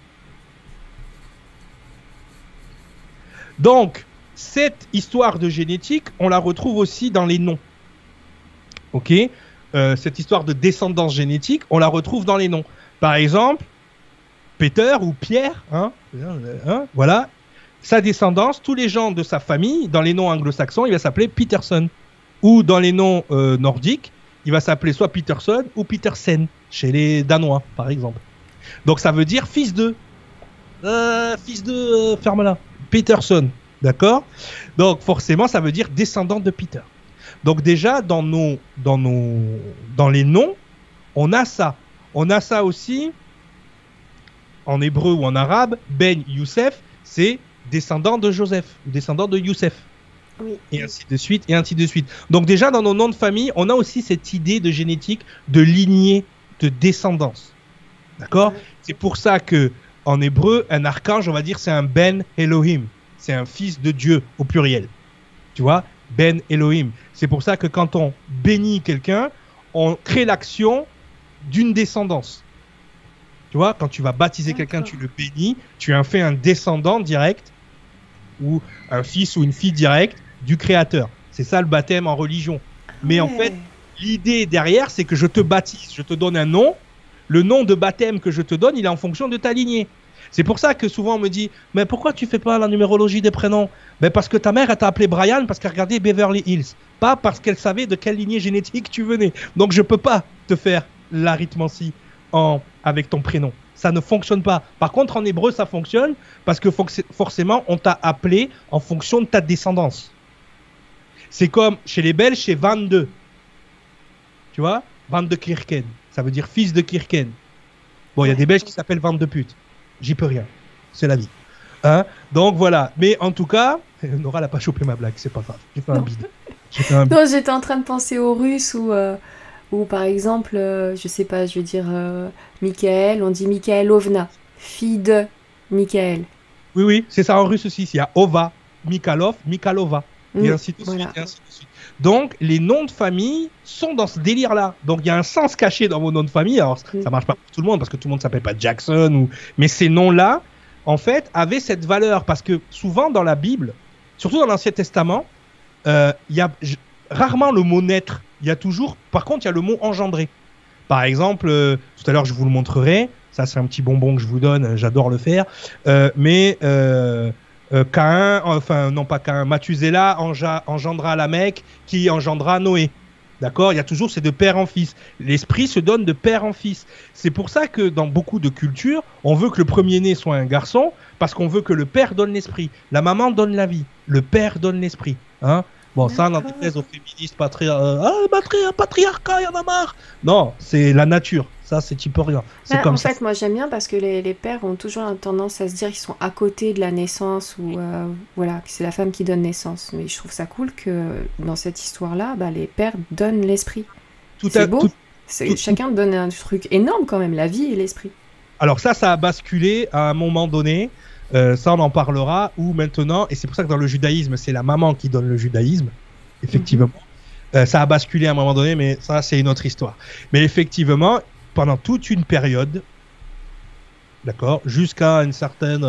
Donc, cette histoire de génétique, on la retrouve aussi dans les noms. Ok, cette histoire de descendance génétique, on la retrouve dans les noms. Par exemple, Peter ou Pierre, voilà, sa descendance, tous les gens de sa famille, dans les noms anglo-saxons, il va s'appeler Peterson. Ou dans les noms nordiques, il va s'appeler soit Peterson ou Petersen, chez les Danois, par exemple. Donc ça veut dire fils de. Ferme-la. Peterson, d'accord? Donc forcément, ça veut dire descendant de Peter. Donc déjà, dans les noms, on a ça. On a ça aussi, en hébreu ou en arabe, Ben Youssef, c'est descendant de Joseph, ou descendant de Youssef. Oui. Et ainsi de suite, et ainsi de suite. Donc déjà, dans nos noms de famille, on a aussi cette idée de génétique, de lignée, de descendance. D'accord? Ouais. C'est pour ça que en hébreu, un archange, on va dire, c'est un Ben Elohim. C'est un fils de Dieu, au pluriel. Tu vois? Ben Elohim. C'est pour ça que quand on bénit quelqu'un, on crée l'action d'une descendance. Tu vois? Quand tu vas baptiser quelqu'un, tu le bénis, tu en fais un descendant direct, ou un fils ou une fille directe du Créateur. C'est ça le baptême en religion. Mais en fait, l'idée derrière, c'est que je te baptise, je te donne un nom. Le nom de baptême que je te donne, il est en fonction de ta lignée. C'est pour ça que souvent on me dit, mais pourquoi tu fais pas la numérologie des prénoms? Ben parce que ta mère, elle t'a appelé Brian parce qu'elle regardait Beverly Hills, pas parce qu'elle savait de quelle lignée génétique tu venais. Donc je peux pas te faire l'arithmancie avec ton prénom. Ça ne fonctionne pas. Par contre, en hébreu, ça fonctionne parce que forcément, on t'a appelé en fonction de ta descendance. C'est comme chez les Belges, c'est 22. Tu vois? 22 Kirken. Ça veut dire fils de Kirken. Bon, il y a des Belges qui s'appellent 22 putes. J'y peux rien. C'est la vie. Hein? Donc voilà. Mais en tout cas, Nora n'a pas chopé ma blague. C'est pas grave. J'ai fait un bide. Non, j'étais en train de penser aux Russes ou par exemple, je sais pas, je veux dire Michael, on dit Michael Ovna, fille de Michael. Oui, oui, c'est ça en russe aussi. Il y a Ova, Mikhalov, Mikhalova, et ainsi de suite, et ainsi de suite. Donc, les noms de famille sont dans ce délire-là. Donc, il y a un sens caché dans vos noms de famille. Alors, ça marche pas pour tout le monde, parce que tout le monde s'appelle pas Jackson, mais ces noms-là, en fait, avaient cette valeur. Parce que souvent, dans la Bible, surtout dans l'Ancien Testament, il y a rarement le mot naître. Il y a toujours, par contre, il y a le mot engendré. Par exemple, tout à l'heure, je vous le montrerai. Ça, c'est un petit bonbon que je vous donne. J'adore le faire. Caïn, enfin, non pas Caïn, Mathusela engendra Lamech qui engendra Noé. D'accord? Il y a toujours, c'est de père en fils. L'esprit se donne de père en fils. C'est pour ça que dans beaucoup de cultures, on veut que le premier-né soit un garçon parce qu'on veut que le père donne l'esprit. La maman donne la vie. Le père donne l'esprit. Hein? Bon, ça, on en déplaise aux féministes, patriarcat, il y en a marre. Non, c'est la nature. Ça, c'est type rien. C'est comme ça. En fait, moi, j'aime bien parce que les pères ont toujours tendance à se dire qu'ils sont à côté de la naissance ou voilà, que c'est la femme qui donne naissance. Mais je trouve ça cool que dans cette histoire-là, les pères donnent l'esprit. C'est beau. Chacun donne un truc énorme quand même, la vie et l'esprit. Alors ça a basculé à un moment donné. Ça, on en parlera. Ou maintenant, et c'est pour ça que dans le judaïsme, c'est la maman qui donne le judaïsme. Effectivement. Ça a basculé à un moment donné, mais ça, c'est une autre histoire. Mais effectivement, pendant toute une période, d'accord, jusqu'à une certaine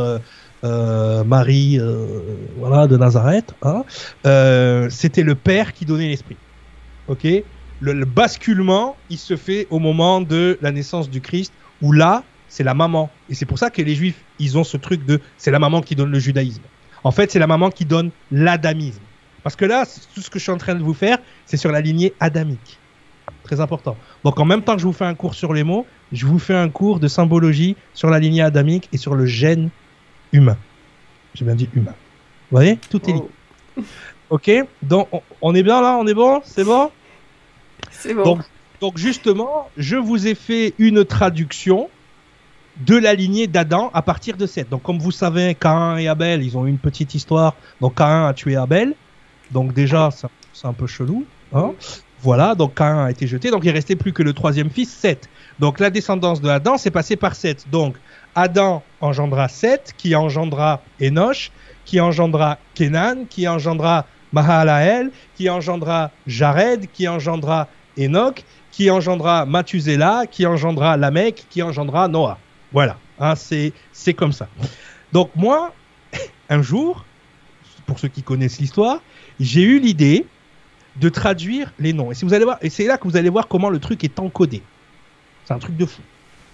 Marie de Nazareth, hein, c'était le père qui donnait l'esprit. Ok, le basculement, il se fait au moment de la naissance du Christ, où là, c'est la maman. Et c'est pour ça que les Juifs, ils ont ce truc de c'est la maman qui donne le judaïsme. En fait, c'est la maman qui donne l'adamisme. Parce que là, tout ce que je suis en train de vous faire, c'est sur la lignée adamique. Très important. Donc, en même temps que je vous fais un cours sur les mots, je vous fais un cours de symbologie sur la lignée adamique et sur le gène humain. J'ai bien dit humain. Vous voyez? Tout est lié. Ok? Donc, on est bien là? On est bon? C'est bon? C'est bon. Donc, justement, je vous ai fait une traduction de la lignée d'Adam à partir de Seth. Donc, comme vous savez, Caïn et Abel, ils ont eu une petite histoire. Donc, Caïn a tué Abel. Donc, déjà, c'est un peu chelou. Hein? Voilà, donc Caïn a été jeté. Donc, il ne restait plus que le troisième fils, Seth. Donc, la descendance de Adam, c'est passé par Seth. Donc, Adam engendra Seth, qui engendra Enoch, qui engendra Kenan, qui engendra Mahalaël, qui engendra Jared, qui engendra Enoch, qui engendra Mathusela, qui engendra Lamech, qui engendra Noah. Voilà, hein, c'est comme ça. Donc moi, un jour, pour ceux qui connaissent l'histoire, j'ai eu l'idée de traduire les noms. Et si vous allez voir, et c'est là que vous allez voir comment le truc est encodé. C'est un truc de fou.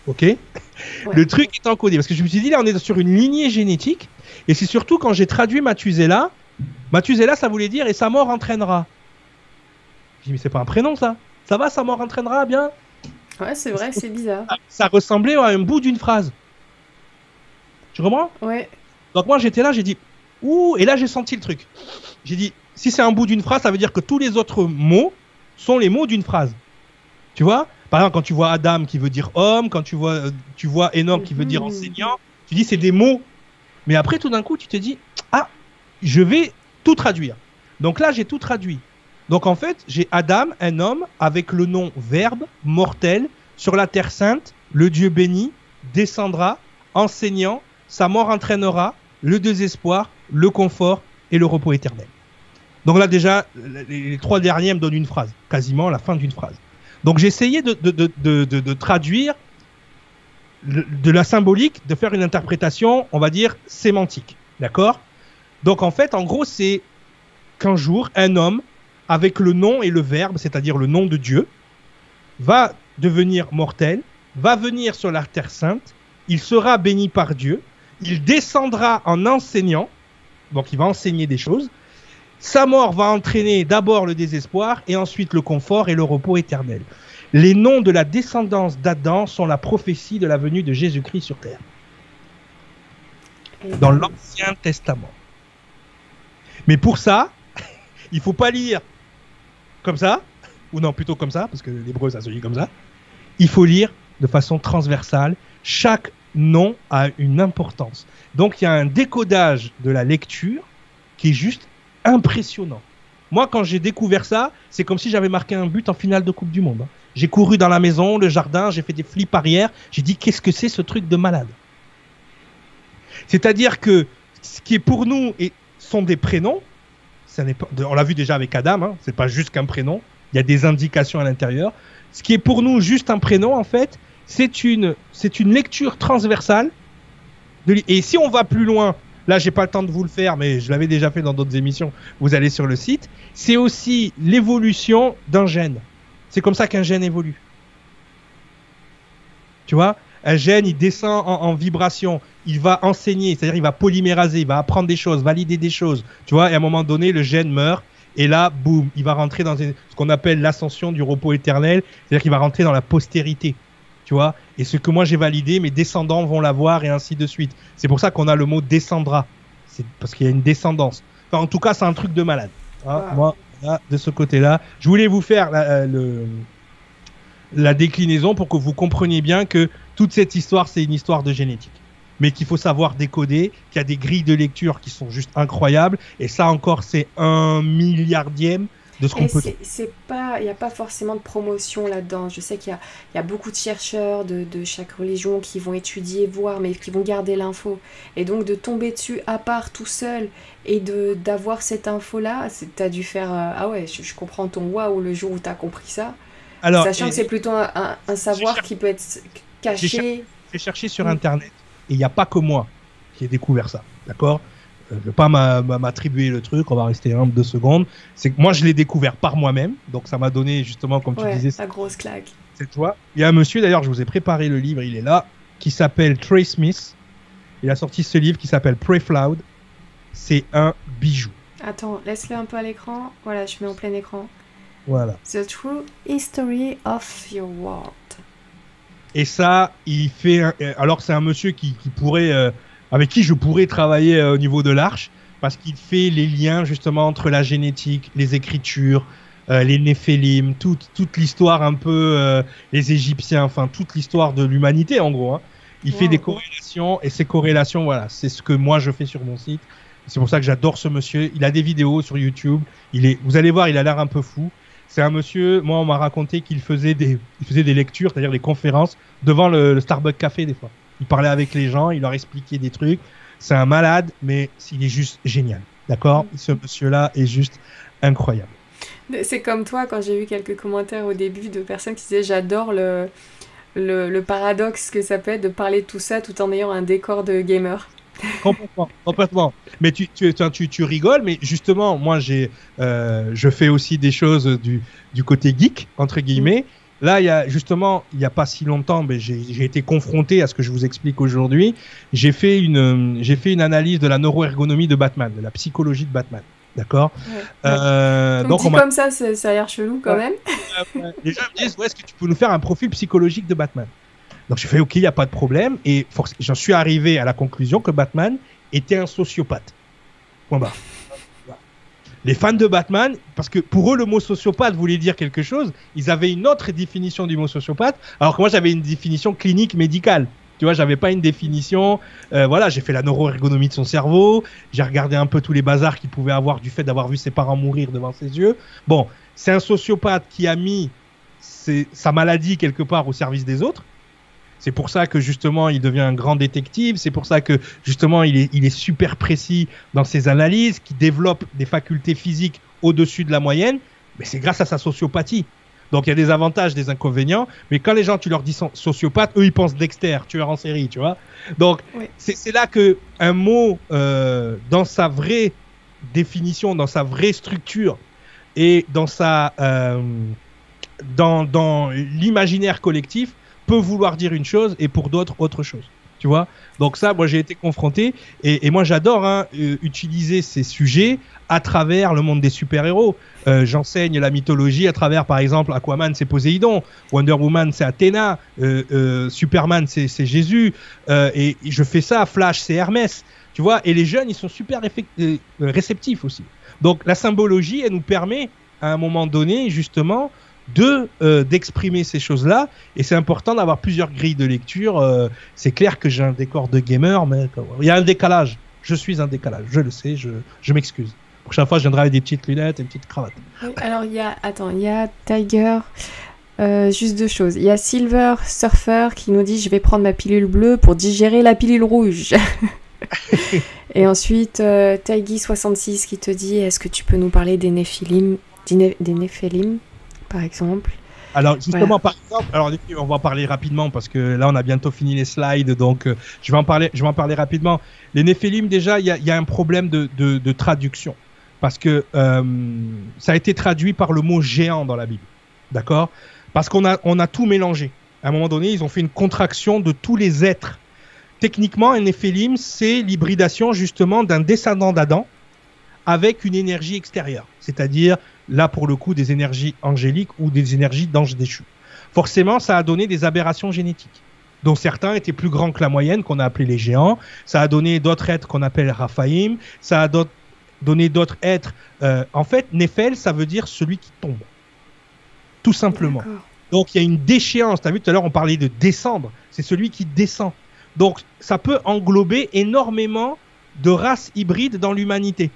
Ok. Ouais. Le truc est encodé. Parce que je me suis dit, là, on est sur une lignée génétique. Et c'est surtout quand j'ai traduit Mathuséla, ça voulait dire et sa mort entraînera. J'ai dit, mais c'est pas un prénom, ça. Ça va, sa mort entraînera, bien. Ouais, c'est vrai, c'est bizarre. Ça ressemblait à un bout d'une phrase. Tu comprends? Ouais. Donc moi, j'étais là, j'ai dit, ouh, et là, j'ai senti le truc. J'ai dit, si c'est un bout d'une phrase, ça veut dire que tous les autres mots sont les mots d'une phrase. Tu vois? Par exemple, quand tu vois Adam qui veut dire homme, quand tu vois Enoch qui veut dire enseignant, tu dis c'est des mots. Mais après, tout d'un coup, tu te dis, ah, je vais tout traduire. Donc là, j'ai tout traduit. Donc en fait, j'ai Adam, un homme, avec le nom Verbe, mortel, sur la terre sainte, le Dieu béni, descendra, enseignant, sa mort entraînera, le désespoir, le confort et le repos éternel. Donc là, déjà, les trois derniers me donnent une phrase, quasiment la fin d'une phrase. Donc j'ai essayé de traduire de la symbolique, de faire une interprétation, on va dire, sémantique. D'accord? Donc en fait, en gros, c'est qu'un jour, un homme, avec le nom et le verbe, c'est-à-dire le nom de Dieu, va devenir mortel, va venir sur la terre sainte, il sera béni par Dieu, il descendra en enseignant, donc il va enseigner des choses, sa mort va entraîner d'abord le désespoir et ensuite le confort et le repos éternel. Les noms de la descendance d'Adam sont la prophétie de la venue de Jésus-Christ sur terre. Dans l'Ancien Testament. Mais pour ça, il ne faut pas lire comme ça, ou non, plutôt comme ça, parce que l'hébreu, ça se lit comme ça. Il faut lire de façon transversale. Chaque nom a une importance. Donc, il y a un décodage de la lecture qui est juste impressionnant. Moi, quand j'ai découvert ça, c'est comme si j'avais marqué un but en finale de Coupe du Monde. J'ai couru dans la maison, le jardin, j'ai fait des flips arrière. J'ai dit, qu'est-ce que c'est ce truc de malade? C'est-à-dire que ce qui est pour nous sont des prénoms. Ça n'est pas, on l'a vu déjà avec Adam, hein, c'est pas juste qu'un prénom. Il y a des indications à l'intérieur. Ce qui est pour nous juste un prénom, en fait, c'est une lecture transversale. Et si on va plus loin, là, j'ai pas le temps de vous le faire, mais je l'avais déjà fait dans d'autres émissions. Vous allez sur le site. C'est aussi l'évolution d'un gène. C'est comme ça qu'un gène évolue. Tu vois, un gène, il descend en vibration. Il va enseigner, c'est-à-dire il va polyméraser, il va apprendre des choses, valider des choses. Tu vois, et à un moment donné, le gène meurt. Et là, boum, il va rentrer dans ce qu'on appelle l'ascension du repos éternel. C'est-à-dire qu'il va rentrer dans la postérité. Tu vois, et ce que moi j'ai validé, mes descendants vont l'avoir et ainsi de suite. C'est pour ça qu'on a le mot descendra. C'est parce qu'il y a une descendance. Enfin, en tout cas, c'est un truc de malade. Hein, wow. Moi, là, de ce côté-là, je voulais vous faire la déclinaison pour que vous compreniez bien que toute cette histoire, c'est une histoire de génétique. Mais qu'il faut savoir décoder, qu'il y a des grilles de lecture qui sont juste incroyables. Et ça encore, c'est 1/10000000e de ce qu'on peut... Il n'y a pas forcément de promotion là-dedans. Je sais qu'il y a beaucoup de chercheurs de chaque religion qui vont étudier, voir, mais qui vont garder l'info. Et donc de tomber dessus à part tout seul et d'avoir cette info-là, tu as dû faire... ah ouais, je comprends ton waouh le jour où tu as compris ça. Alors, sachant que c'est plutôt un savoir qui peut être caché. J'ai cherché sur Internet. Et il n'y a pas que moi qui ai découvert ça. D'accord ? Je ne vais pas m'attribuer le truc, on va rester 2 secondes. C'est que moi, je l'ai découvert par moi-même. Donc, ça m'a donné justement, comme tu disais... la grosse claque. Cette joie. Il y a un monsieur, d'ailleurs, je vous ai préparé le livre, il est là, qui s'appelle Trey Smith. Il a sorti ce livre qui s'appelle Pray Loud. C'est un bijou. Attends, laisse-le un peu à l'écran. Voilà, je mets en plein écran. Voilà. The True History of Your World. Et ça, il fait... alors, c'est un monsieur qui pourrait... avec qui je pourrais travailler au niveau de l'Arche, parce qu'il fait les liens justement entre la génétique, les écritures, les Néphélim, toute l'histoire un peu, les Égyptiens, enfin toute l'histoire de l'humanité en gros. Hein. Il fait des corrélations, et ces corrélations, voilà, c'est ce que moi je fais sur mon site. C'est pour ça que j'adore ce monsieur. Il a des vidéos sur YouTube. Vous allez voir, il a l'air un peu fou. C'est un monsieur, moi on m'a raconté qu'il faisait des lectures, c'est-à-dire des conférences devant le Starbucks Café des fois. Il parlait avec les gens, il leur expliquait des trucs. C'est un malade, mais il est juste génial. D'accord ? Ce monsieur-là est juste incroyable. C'est comme toi, quand j'ai eu quelques commentaires au début de personnes qui disaient « J'adore le paradoxe que ça peut être de parler de tout ça tout en ayant un décor de gamer. » Complètement. Mais tu rigoles, mais justement, moi, je fais aussi des choses du côté geek, entre guillemets. Là, justement, il n'y a pas si longtemps, mais j'ai été confronté à ce que je vous explique aujourd'hui. J'ai fait une analyse de la neuroergonomie de Batman, de la psychologie de Batman. D'accord. Donc comme ça a l'air chelou quand même. Les gens me disent, est-ce que tu peux nous faire un profil psychologique de Batman? Donc je fais, ok, il n'y a pas de problème. Et j'en suis arrivé à la conclusion que Batman était un sociopathe. Point barre. Les fans de Batman, parce que pour eux, le mot sociopathe voulait dire quelque chose, ils avaient une autre définition du mot sociopathe, alors que moi, j'avais une définition clinique médicale. Tu vois, j'avais pas une définition. Voilà, j'ai fait la neuroergonomie de son cerveau, j'ai regardé un peu tous les bazars qu'il pouvait avoir du fait d'avoir vu ses parents mourir devant ses yeux. Bon, c'est un sociopathe qui a mis sa maladie quelque part au service des autres. C'est pour ça que justement il devient un grand détective. C'est pour ça que justement il est super précis dans ses analyses, qui développe des facultés physiques au-dessus de la moyenne. Mais c'est grâce à sa sociopathie. Donc il y a des avantages, des inconvénients. Mais quand les gens, tu leur dis sociopathe, eux ils pensent Dexter, tueur en série, tu vois. Donc oui. C'est là que un mot dans sa vraie définition, dans sa vraie structure et dans dans l'imaginaire collectif peut vouloir dire une chose et pour d'autres autre chose, tu vois. Donc ça, moi j'ai été confronté et moi j'adore utiliser ces sujets à travers le monde des super-héros. J'enseigne la mythologie à travers, par exemple, Aquaman c'est Poséidon, Wonder Woman c'est Athéna, Superman c'est Jésus, et je fais ça, Flash c'est Hermès, tu vois. Et les jeunes ils sont super réceptifs aussi. Donc la symbologie elle nous permet à un moment donné justement d'exprimer ces choses-là, et c'est important d'avoir plusieurs grilles de lecture. C'est clair que j'ai un décor de gamer, mais il y a un décalage. Je suis un décalage, je le sais, je m'excuse. La prochaine fois, je viendrai avec des petites lunettes et une petite cravate. Alors, il y a Tiger, juste deux choses. Il y a Silver Surfer qui nous dit « Je vais prendre ma pilule bleue pour digérer la pilule rouge ». Et ensuite, Taigi66 qui te dit « Est-ce que tu peux nous parler des Néphilim, par exemple ?» Alors justement, par exemple, alors on va en parler rapidement parce que là on a bientôt fini les slides, donc je vais en parler rapidement. Les Néphilim, déjà il y a un problème de traduction parce que ça a été traduit par le mot géant dans la Bible, d'accord? Parce qu'on a tout mélangé. À un moment donné, ils ont fait une contraction de tous les êtres. Techniquement, un Néphilim, c'est l'hybridation justement d'un descendant d'Adam avec une énergie extérieure, c'est-à-dire là pour le coup des énergies angéliques ou des énergies d'anges déchus. Forcément, ça a donné des aberrations génétiques, dont certains étaient plus grands que la moyenne, qu'on a appelé les géants. Ça a donné d'autres êtres qu'on appelle Raphaïm. Ça a donné d'autres êtres. En fait, Néphel, ça veut dire celui qui tombe, tout simplement. Donc il y a une déchéance. Tu as vu tout à l'heure, on parlait de descendre. C'est celui qui descend. Donc ça peut englober énormément de races hybrides dans l'humanité.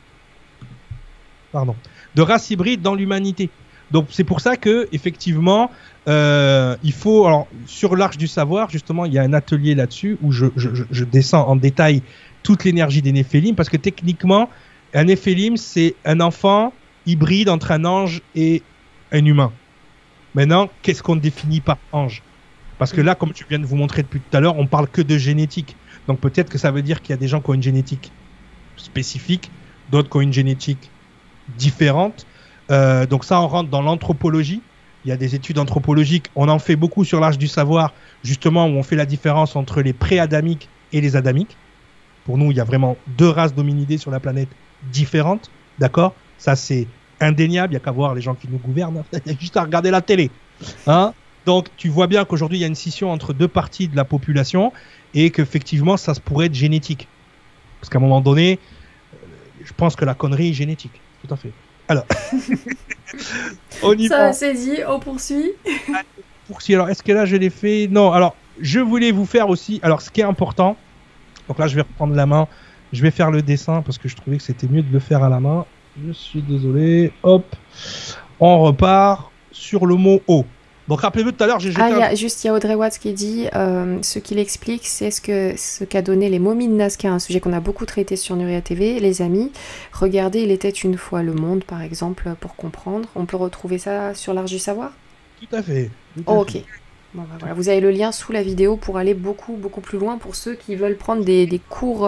De races hybrides dans l'humanité. Donc c'est pour ça que effectivement il faut, alors sur l'Arche du Savoir justement il y a un atelier là-dessus où je descends en détail toute l'énergie des Néphilim, parce que techniquement un Néphilim c'est un enfant hybride entre un ange et un humain. Maintenant, qu'est-ce qu'on définit par ange? Parce que là, comme je viens de vous montrer depuis tout à l'heure, on parle que de génétique. Donc peut-être que ça veut dire qu'il y a des gens qui ont une génétique spécifique, d'autres qui ont une génétique différentes. Donc ça, on rentre dans l'anthropologie. Il y a des études anthropologiques. On en fait beaucoup sur l'Arche du Savoir, justement, où on fait la différence entre les pré-adamiques et les adamiques. Pour nous, il y a vraiment deux races d'hominidés sur la planète différentes. D'accord? Ça, c'est indéniable. Il n'y a qu'à voir les gens qui nous gouvernent. Il y a juste à regarder la télé. Hein? Donc, tu vois bien qu'aujourd'hui, il y a une scission entre deux parties de la population et qu'effectivement, ça pourrait être génétique. Parce qu'à un moment donné, je pense que la connerie est génétique. Tout à fait. Alors, on y va. Ça c'est dit, on poursuit. Alors, est-ce que là je l'ai fait? Non. Alors, je voulais vous faire aussi. Alors, ce qui est important. Donc là, je vais reprendre la main. Je vais faire le dessin parce que je trouvais que c'était mieux de le faire à la main. Je suis désolé. Hop. On repart sur le mot eau. Donc rappelez-vous tout à l'heure, j'ai jeté il y a Audrey Watts qui dit ce qu'il explique, c'est ce qu'a donné les momies de Nazca, un sujet qu'on a beaucoup traité sur Nuria TV, les amis. Regardez, il était une fois le monde, par exemple, pour comprendre. On peut retrouver ça sur l'Arche du Savoir? Tout à fait. Ok. Bon, bah, voilà. Vous avez le lien sous la vidéo pour aller beaucoup plus loin pour ceux qui veulent prendre des cours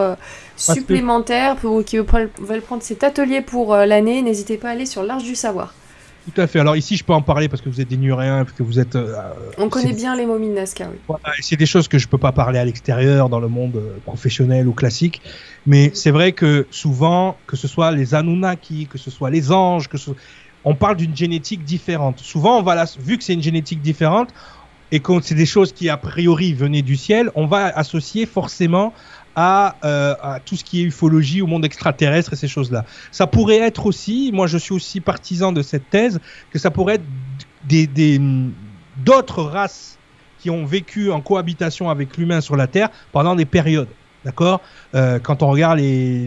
supplémentaires, qui veulent prendre cet atelier pour l'année. N'hésitez pas à aller sur l'Arche du Savoir. Tout à fait. Alors ici, je peux en parler parce que vous êtes des Nuréens, parce que vous êtes. On connaît bien les momies de Nazca, oui. Voilà, c'est des choses que je peux pas parler à l'extérieur, dans le monde professionnel ou classique. Mais c'est vrai que souvent, que ce soit les Anunnaki, que ce soit les anges, on parle d'une génétique différente. Souvent, vu que c'est une génétique différente et que c'est des choses qui a priori venaient du ciel, on va associer forcément à tout ce qui est ufologie, au monde extraterrestre et ces choses-là. Ça pourrait être aussi, moi je suis aussi partisan de cette thèse, que ça pourrait être d'autres races qui ont vécu en cohabitation avec l'humain sur la Terre pendant des périodes. D'accord, quand on regarde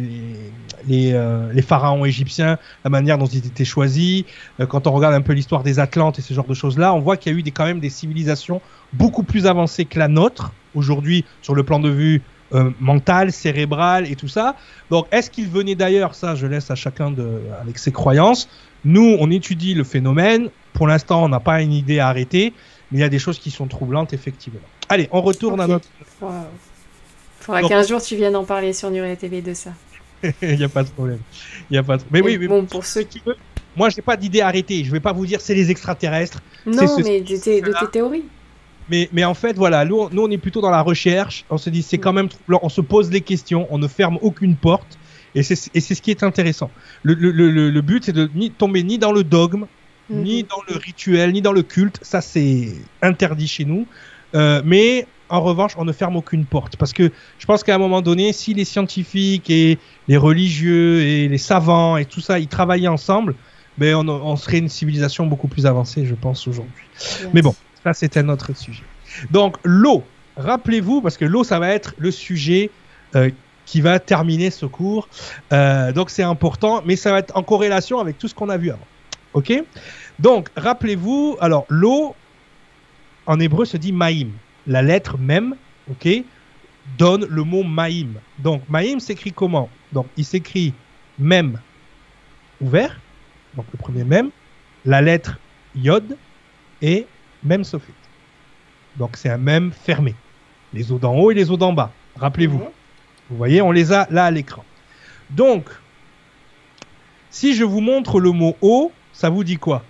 les pharaons égyptiens, la manière dont ils étaient choisis, quand on regarde un peu l'histoire des Atlantes et ce genre de choses-là, on voit qu'il y a eu quand même des civilisations beaucoup plus avancées que la nôtre, aujourd'hui, sur le plan de vue mental, cérébral et tout ça. Donc, est-ce qu'ils venaient d'ailleurs? Ça, je laisse à chacun avec ses croyances. Nous, on étudie le phénomène. Pour l'instant, on n'a pas une idée à arrêter, mais il y a des choses qui sont troublantes, effectivement. Allez, on retourne à notre... Wow. Faudra qu'un jour tu viennes en parler sur Nuria TV de ça. Il n'y a pas de problème. Mais oui, bon, pour ceux qui... Moi, je n'ai pas d'idée arrêtée. Je ne vais pas vous dire c'est les extraterrestres. Non, mais de tes théories. Mais en fait, voilà, nous, on est plutôt dans la recherche. On se dit, c'est quand même troublant. On se pose des questions. On ne ferme aucune porte. Et c'est ce qui est intéressant. Le but, c'est de tomber ni dans le dogme, ni dans le rituel, ni dans le culte. Ça, c'est interdit chez nous. Mais en revanche, on ne ferme aucune porte. Parce que je pense qu'à un moment donné, si les scientifiques et les religieux et les savants et tout ça, ils travaillaient ensemble, ben on serait une civilisation beaucoup plus avancée, je pense, aujourd'hui. Yes. Mais bon, ça, c'est un autre sujet. Donc, l'eau. Rappelez-vous, parce que l'eau, ça va être le sujet qui va terminer ce cours. Donc, c'est important, mais ça va être en corrélation avec tout ce qu'on a vu avant. OK? Donc, rappelez-vous, alors, l'eau, en hébreu, se dit maïm. La lettre mem, OK, donne le mot maïm. Donc, maïm s'écrit comment? Donc, il s'écrit mem ouvert, donc le premier mem, la lettre yod et mem sophet. Donc, c'est un mem fermé. Les eaux d'en haut et les eaux d'en bas. Rappelez-vous. Vous voyez, on les a là à l'écran. Donc, si je vous montre le mot eau, ça vous dit quoi?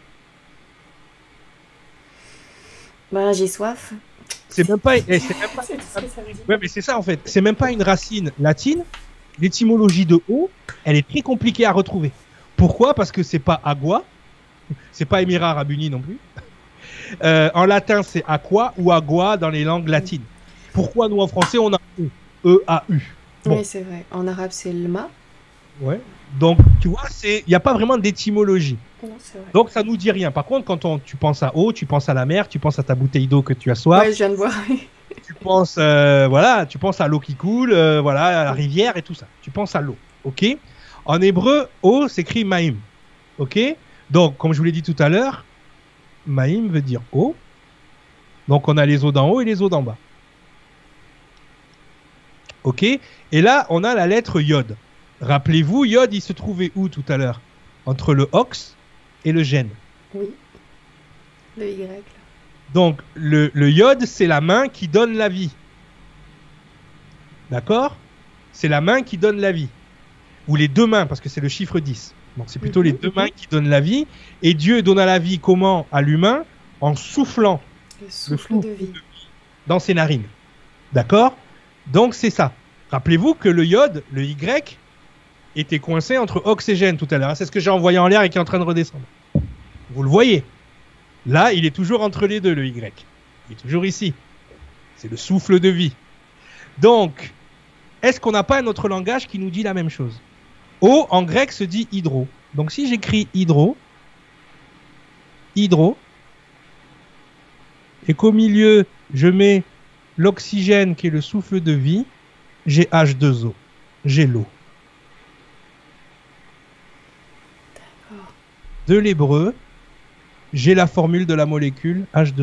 Ben, j'ai soif. C'est même pas. Ouais, mais c'est ça en fait. C'est même pas une racine latine. L'étymologie de eau, elle est très compliquée à retrouver. Pourquoi? Parce que c'est pas agua, c'est pas Émirats Arabes Unis non plus. En latin, c'est aqua ou agua dans les langues latines. Pourquoi nous en français on a E-A-U? Bon. Oui, c'est vrai. En arabe, c'est lma. Ouais. Donc, tu vois, il n'y a pas vraiment d'étymologie. Non, c'est vrai. Donc, ça nous dit rien. Par contre, quand tu penses à eau, tu penses à la mer, tu penses à ta bouteille d'eau que tu as soif. Ouais, je viens de voir. Tu penses, voilà, tu penses à l'eau qui coule, voilà, à la rivière et tout ça. Tu penses à l'eau, ok? En hébreu, eau s'écrit maïm, ok? Donc, comme je vous l'ai dit tout à l'heure, maïm veut dire eau. Donc, on a les eaux d'en haut et les eaux d'en bas. Ok? Et là, on a la lettre yod. Rappelez-vous, yod, il se trouvait où tout à l'heure? Entre le ox et le gène. Oui. Le Y. Là. Donc, le yod, c'est la main qui donne la vie. D'accord? C'est la main qui donne la vie. Ou les deux mains, parce que c'est le chiffre 10. Donc, c'est plutôt les deux mains qui donnent la vie. Et Dieu donne la vie comment? À l'humain? En soufflant le souffle de vie dans ses narines. D'accord? Donc, c'est ça. Rappelez-vous que le yod, le Y, était coincé entre oxygène tout à l'heure. C'est ce que j'ai envoyé en l'air et qui est en train de redescendre. Vous le voyez. Là, il est toujours entre les deux, le Y. Il est toujours ici. C'est le souffle de vie. Donc, est-ce qu'on n'a pas un autre langage qui nous dit la même chose? Eau, en grec, se dit hydro. Donc, si j'écris hydro, et qu'au milieu, je mets l'oxygène qui est le souffle de vie, j'ai H2O. J'ai l'eau. De l'hébreu, j'ai la formule de la molécule H2O.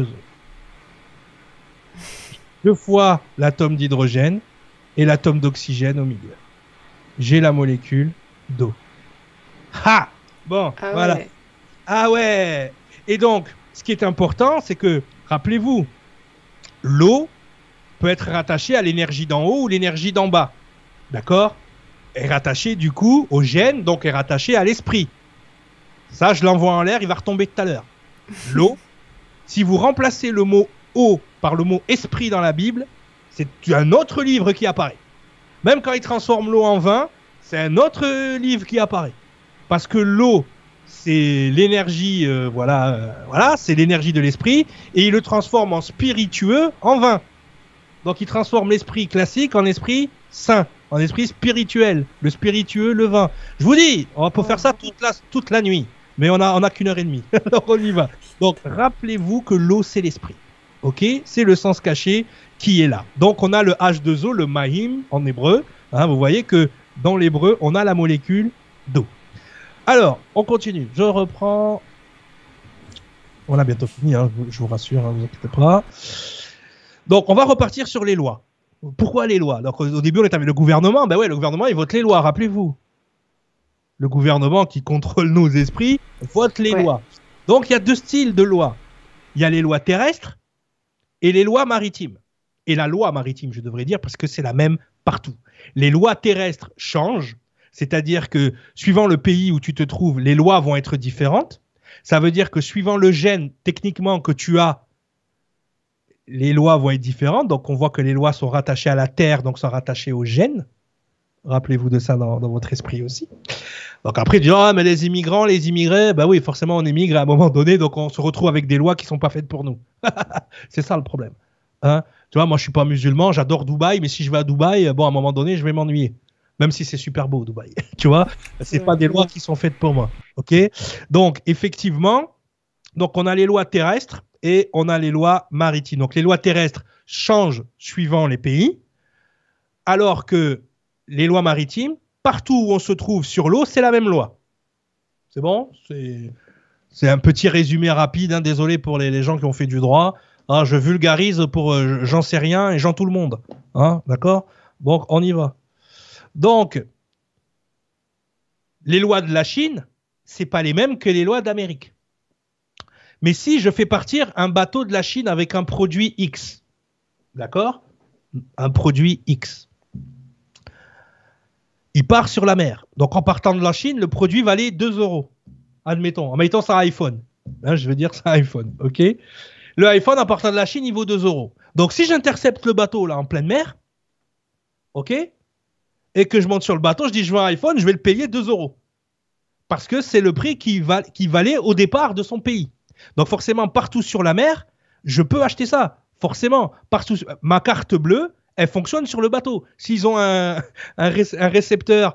2 fois l'atome d'hydrogène et l'atome d'oxygène au milieu. J'ai la molécule d'eau. Ha! Bon, voilà. Ouais. Ah ouais! Et donc, ce qui est important, c'est que, rappelez-vous, l'eau peut être rattachée à l'énergie d'en haut ou l'énergie d'en bas. D'accord? Est rattachée du coup au gène, donc est rattachée à l'esprit. Ça, je l'envoie en l'air, il va retomber tout à l'heure. L'eau, si vous remplacez le mot eau par le mot esprit dans la Bible, c'est un autre livre qui apparaît. Même quand il transforme l'eau en vin, c'est un autre livre qui apparaît. Parce que l'eau, c'est l'énergie, voilà, c'est l'énergie de l'esprit, et il le transforme en spiritueux en vin. Donc il transforme l'esprit classique en esprit saint, en esprit spirituel, le spiritueux, le vin. Je vous dis, on peut faire ça toute la nuit, mais on a qu'une heure et demie. Alors on y va. Donc rappelez-vous que l'eau, c'est l'esprit. Ok, c'est le sens caché qui est là. Donc on a le H2O, le mahim en hébreu. Hein, vous voyez que dans l'hébreu, on a la molécule d'eau. Alors, on continue. Je reprends. On a bientôt fini, hein, je vous rassure, ne vous inquiétez pas. Donc, on va repartir sur les lois. Pourquoi les lois? Donc, au début, on était avec le gouvernement. Ben ouais, le gouvernement, il vote les lois, rappelez-vous. Le gouvernement qui contrôle nos esprits vote les lois. Donc, il y a deux styles de lois. Il y a les lois terrestres et les lois maritimes. Et la loi maritime, je devrais dire, parce que c'est la même partout. Les lois terrestres changent, c'est-à-dire que suivant le pays où tu te trouves, les lois vont être différentes. Ça veut dire que suivant le gène, techniquement, que tu as, les lois vont être différentes. Donc, on voit que les lois sont rattachées à la terre, donc sont rattachées au gène. Rappelez-vous de ça dans votre esprit aussi. Donc après, tu dis, ah, mais les immigrants, les immigrés, bah oui, forcément, on émigre à un moment donné, donc on se retrouve avec des lois qui sont pas faites pour nous. C'est ça le problème. Hein? Tu vois, moi, je suis pas musulman, j'adore Dubaï, mais si je vais à Dubaï, bon, à un moment donné, je vais m'ennuyer. Même si c'est super beau, Dubaï. Tu vois, c'est pas des lois qui sont faites pour moi. OK? Donc, effectivement, donc on a les lois terrestres et on a les lois maritimes. Donc, les lois terrestres changent suivant les pays, alors que les lois maritimes, partout où on se trouve sur l'eau, c'est la même loi. C'est bon? C'est un petit résumé rapide, hein, désolé pour les gens qui ont fait du droit. Ah, je vulgarise pour j'en sais rien et j'en tout le monde. Hein, d'accord? Donc, on y va. Donc, les lois de la Chine, c'est pas les mêmes que les lois d'Amérique. Mais si je fais partir un bateau de la Chine avec un produit X, d'accord? Un produit X. Il part sur la mer. Donc, en partant de la Chine, le produit valait 2 euros. Admettons. Admettons, c'est un iPhone. Hein, je veux dire, c'est un iPhone. OK? Le iPhone, en partant de la Chine, il vaut 2 euros. Donc, si j'intercepte le bateau là en pleine mer, OK? Et que je monte sur le bateau, je dis je veux un iPhone, je vais le payer 2 euros. Parce que c'est le prix qui valait au départ de son pays. Donc, forcément, partout sur la mer, je peux acheter ça. Forcément, partout. Ma carte bleue, elle fonctionne sur le bateau. S'ils ont un récepteur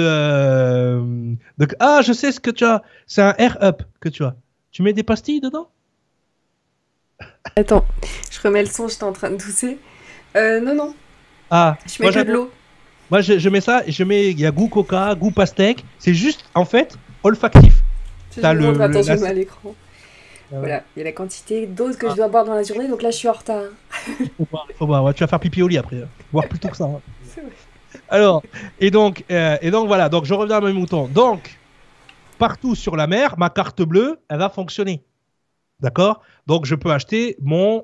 Ah, je sais ce que tu as. C'est un Air Up que tu as. Tu mets des pastilles dedans? Attends, je remets le son, j'étais en train de tousser. Non. Ah, je mets que de l'eau. Moi, je mets ça, il y a goût coca, goût pastèque. C'est juste, en fait, olfactif. Attention à l'écran. Voilà, il y a la quantité d'eau que je dois boire dans la journée, donc là, je suis en retard. Il faut boire. Ouais, tu vas faire pipi au lit après. Boire plus tôt que ça. Hein. C'est vrai. Alors, et donc voilà, donc je reviens à mes moutons. Donc, partout sur la mer, ma carte bleue, elle va fonctionner. D'accord? Donc, je peux acheter mon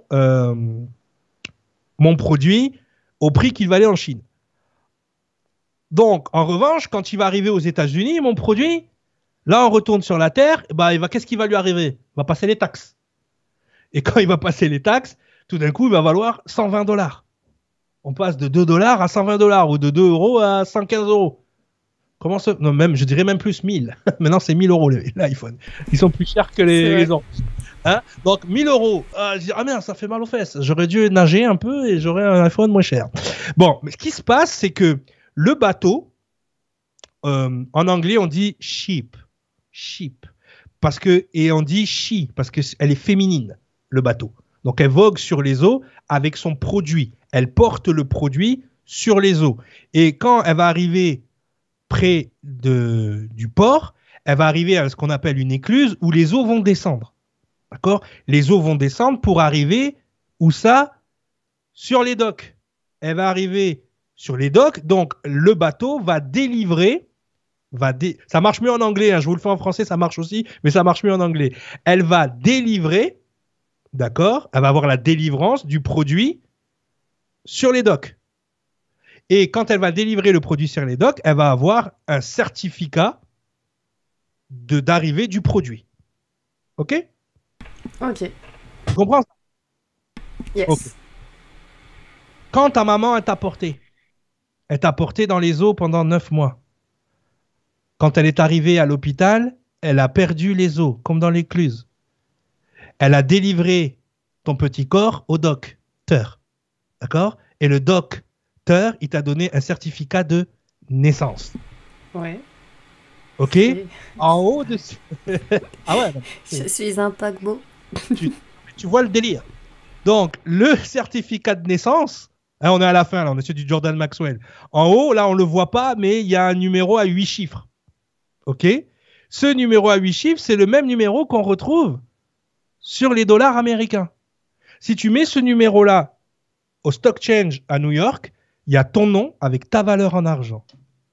produit au prix qu'il valait en Chine. Donc, en revanche, quand il va arriver aux États-Unis, mon produit, là, on retourne sur la Terre, qu'est-ce qui va lui arriver? Il va passer les taxes. Et quand il va passer les taxes, tout d'un coup, il va valoir 120 $. On passe de 2 $ à 120 $ ou de 2 euros à 115 €. Comment ça? Non, même, je dirais même plus 1000. Maintenant, c'est 1000 € l'iPhone. Ils sont plus chers que les autres. Hein? Donc 1000 €. Je dis, ah merde, ça fait mal aux fesses. J'aurais dû nager un peu et j'aurais un iPhone moins cher. Bon, mais ce qui se passe, c'est que le bateau, en anglais, on dit ship. Et on dit she, parce qu'elle est féminine, le bateau. Donc elle vogue sur les eaux avec son produit. Elle porte le produit sur les eaux. Et quand elle va arriver près du port, elle va arriver à ce qu'on appelle une écluse où les eaux vont descendre. D'accord? Les eaux vont descendre pour arriver, où ça? Sur les docks. Elle va arriver sur les docks, donc le bateau va délivrer, ça marche mieux en anglais, hein, je vous le fais en français, ça marche aussi, mais ça marche mieux en anglais. Elle va délivrer, d'accord? Elle va avoir la délivrance du produit sur les docks. Et quand elle va délivrer le produit sur les docks, elle va avoir un certificat d'arrivée du produit. Ok? Ok. Tu comprends? Yes. Ok. Quand ta maman elle t'a porté dans les os pendant 9 mois. Quand elle est arrivée à l'hôpital, elle a perdu les os, comme dans l'écluse. Elle a délivré ton petit corps au docteur. D'accord? Et le docteur, il t'a donné un certificat de naissance. Ouais. Ok? En haut de... ah ouais. Je suis un paquebot. Tu vois le délire. Donc, le certificat de naissance, hein, on est à la fin, là, on est sur du Jordan Maxwell. En haut, là, on ne le voit pas, mais il y a un numéro à 8 chiffres. OK? Ce numéro à 8 chiffres, c'est le même numéro qu'on retrouve sur les dollars américains. Si tu mets ce numéro-là au stock change à New York, il y a ton nom avec ta valeur en argent.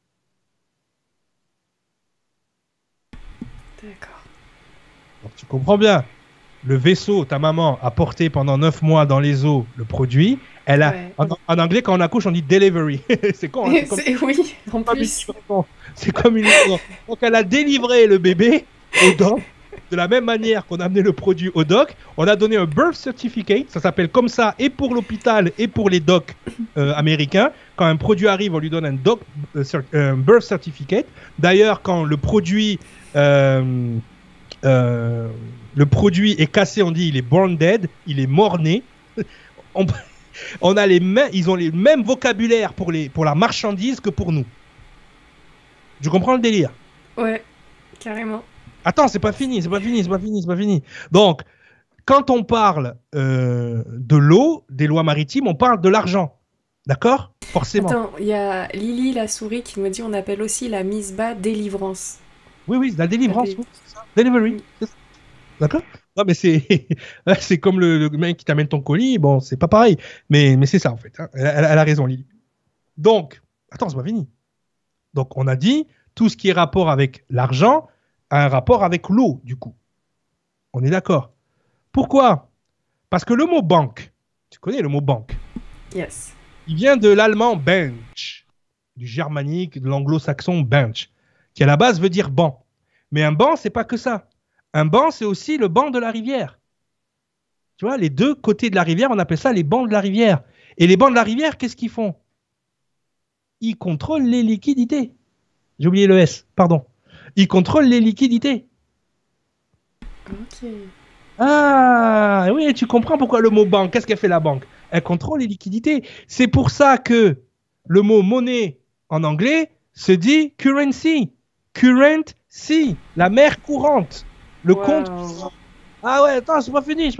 D'accord. Donc, tu comprends bien. Le vaisseau, ta maman, a porté pendant 9 mois dans les eaux le produit. Elle a, Ouais. en anglais, quand on accouche, on dit delivery. C'est con, hein, Oui, en plus. C'est comme une livraison. Donc, elle a délivré le bébé au doc. De la même manière qu'on a amené le produit au doc, on a donné un birth certificate. Ça s'appelle comme ça et pour l'hôpital et pour les docs américains. Quand un produit arrive, on lui donne un birth certificate. D'ailleurs, quand le produit est cassé, on dit il est born dead, il est mort-né. On a ils ont les mêmes vocabulaires pour la marchandise que pour nous. Je comprends le délire. Ouais, carrément. Attends, c'est pas fini. Donc, quand on parle de l'eau, des lois maritimes, on parle de l'argent. D'accord? Forcément. Attends, il y a Lily la souris qui me dit on appelle aussi la mise bas délivrance. Oui, la délivrance, oui, c'est ça. Delivery, c'est ça. D'accord? Non, mais c'est comme le mec qui t'amène ton colis. Bon, c'est pas pareil. Mais c'est ça, en fait. Hein. Elle a raison, Lily. Donc, attends, c'est pas fini. Donc, on a dit, tout ce qui est rapport avec l'argent a un rapport avec l'eau, du coup. On est d'accord. Pourquoi? Parce que le mot banque, tu connais le mot banque? Yes. Il vient de l'allemand bench, du germanique, de l'anglo-saxon bench, qui à la base veut dire banc. Mais un banc, c'est pas que ça. Un banc, c'est aussi le banc de la rivière. Tu vois, les deux côtés de la rivière, on appelle ça les bancs de la rivière. Et les bancs de la rivière, qu'est-ce qu'ils font? Ils contrôlent les liquidités. J'ai oublié le S, pardon. Ils contrôlent les liquidités. Ok. Ah, oui, tu comprends pourquoi le mot banque. Qu'est-ce qu'elle fait la banque? Elle contrôle les liquidités. C'est pour ça que le mot monnaie en anglais se dit currency. Currency, la mer courante. Le compte. Ah ouais, attends, c'est pas fini.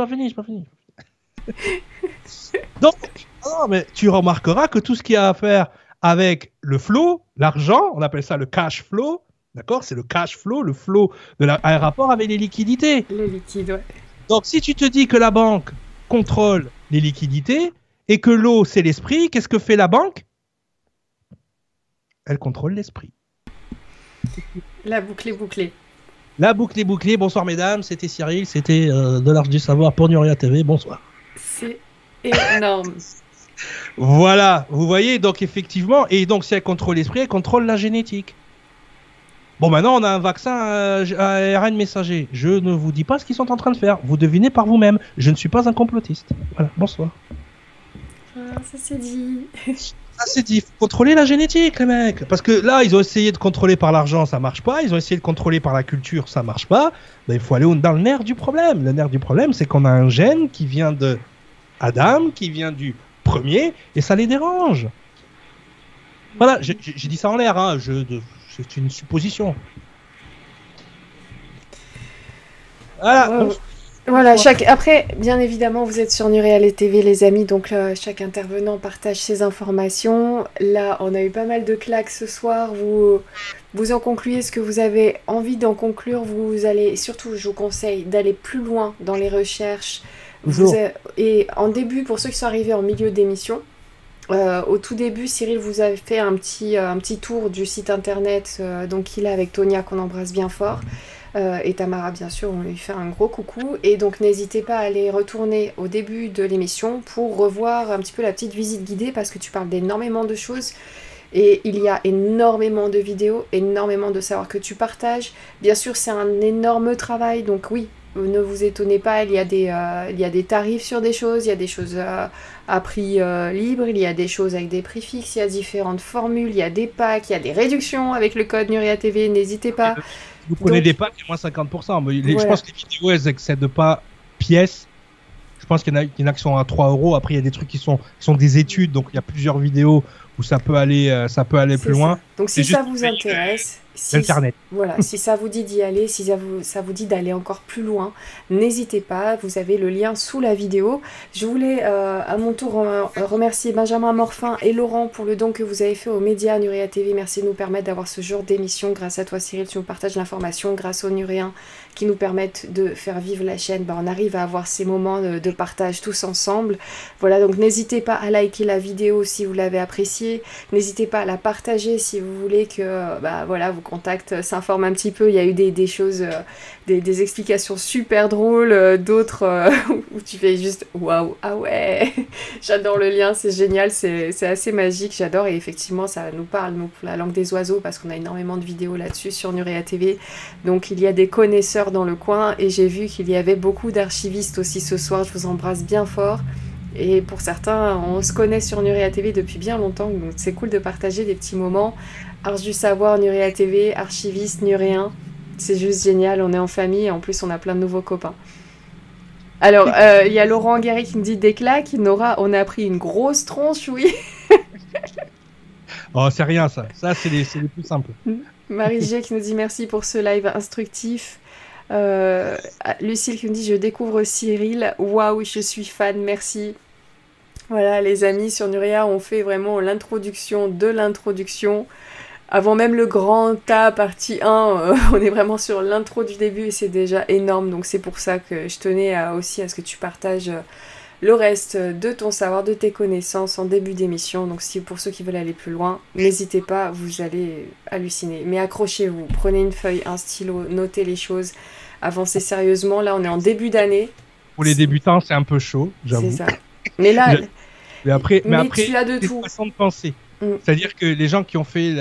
Donc, non, mais tu remarqueras que tout ce qui a à faire avec le flow, l'argent, on appelle ça le cash flow, d'accord? C'est le cash flow, le flow a un rapport avec les liquidités. Les liquides, ouais. Donc, si tu te dis que la banque contrôle les liquidités et que l'eau, c'est l'esprit, qu'est-ce que fait la banque? Elle contrôle l'esprit. La boucle est bouclée. La boucle est bouclée. Bonsoir, mesdames. C'était Cyril. C'était de l'Arche du Savoir pour Nuria TV. Bonsoir. C'est énorme. Voilà. Vous voyez, donc effectivement, et donc si elle contrôle l'esprit, elle contrôle la génétique. Bon, maintenant, on a un vaccin à ARN messager. Je ne vous dis pas ce qu'ils sont en train de faire. Vous devinez par vous-même. Je ne suis pas un complotiste. Voilà, bonsoir. Ah, ça c'est dit. Ça c'est dit. Faut contrôler la génétique, les mecs. Parce que là, ils ont essayé de contrôler par l'argent, ça marche pas. Ils ont essayé de contrôler par la culture, ça marche pas. Ben, il faut aller dans le nerf du problème. Le nerf du problème, c'est qu'on a un gène qui vient de Adam, qui vient du premier, et ça les dérange. Voilà, j'ai dit ça en l'air, hein. C'est une supposition. Voilà. Wow. Voilà, après, bien évidemment, vous êtes sur Nuréal TV, les amis, donc chaque intervenant partage ses informations. Là, on a eu pas mal de claques ce soir. Vous en concluez ce que vous avez envie d'en conclure. Vous allez, surtout, je vous conseille d'aller plus loin dans les recherches. Et en début, pour ceux qui sont arrivés en milieu d'émission, au tout début, Cyril vous a fait un petit tour du site internet donc qu'il a avec Tonia, qu'on embrasse bien fort. Et Tamara, bien sûr, on lui fait un gros coucou. Et donc, n'hésitez pas à aller retourner au début de l'émission pour revoir un petit peu la petite visite guidée, parce que tu parles d'énormément de choses. Et il y a énormément de vidéos, énormément de savoir que tu partages. Bien sûr, c'est un énorme travail, donc oui, ne vous étonnez pas, il y a des tarifs sur des choses, il y a des choses à prix libre, il y a des choses avec des prix fixes, il y a différentes formules, il y a des packs, il y a des réductions avec le code Nuria TV, n'hésitez pas. Vous prenez des packs, moins 50%. Mais je pense que les vidéos, elles n'excèdent pas pièces. Je pense qu'il y en a qui sont à 3 euros. Après, il y a des trucs qui sont des études, donc il y a plusieurs vidéos où ça peut aller plus loin. Donc si ça vous intéresse, Internet. Voilà, si ça vous dit d'y aller, si ça vous dit d'aller encore plus loin, n'hésitez pas, vous avez le lien sous la vidéo. Je voulais à mon tour remercier Benjamin Morfin et Laurent pour le don que vous avez fait aux médias Nuria TV. Merci de nous permettre d'avoir ce genre d'émission. Grâce à toi Cyril, tu nous partages l'information. Grâce aux Nuréens qui nous permettent de faire vivre la chaîne, on arrive à avoir ces moments de partage tous ensemble. Voilà, donc n'hésitez pas à liker la vidéo si vous l'avez appréciée. N'hésitez pas à la partager si vous voulez que voilà, vos contacts s'informent un petit peu. Il y a eu des choses, des explications super drôles, d'autres où tu fais juste waouh, ah ouais, j'adore le lien, c'est génial, c'est assez magique, j'adore. Et effectivement, ça nous parle, nous, pour la langue des oiseaux, parce qu'on a énormément de vidéos là-dessus sur Nuria TV. Donc il y a des connaisseurs dans le coin et j'ai vu qu'il y avait beaucoup d'archivistes aussi ce soir. Je vous embrasse bien fort. Et pour certains, on se connaît sur Nuria TV depuis bien longtemps, donc c'est cool de partager des petits moments. Arche du savoir, Nuria TV, archiviste, nuréen, c'est juste génial, on est en famille et en plus on a plein de nouveaux copains. Alors, il y a Laurent Guéry qui me dit des claques, Nora, on a pris une grosse tronche, oui. Oh, c'est rien ça, c'est les plus simples. Marie G qui nous dit merci pour ce live instructif. Lucille qui me dit je découvre Cyril, waouh, je suis fan, merci. Voilà, les amis, sur Nuria on fait vraiment l'introduction de l'introduction avant même le grand A partie 1. On est vraiment sur l'intro du début et c'est déjà énorme, donc c'est pour ça que je tenais aussi à ce que tu partages le reste de ton savoir, de tes connaissances en début d'émission. Donc si pour ceux qui veulent aller plus loin, n'hésitez pas, vous allez halluciner. Mais accrochez-vous, prenez une feuille, un stylo, notez les choses, avancez sérieusement. Là, on est en début d'année. Pour les débutants, c'est un peu chaud, j'avoue. C'est ça. Mais là, mais après, tu as de c'est tout. une façon de penser. C'est-à-dire que les gens qui ont fait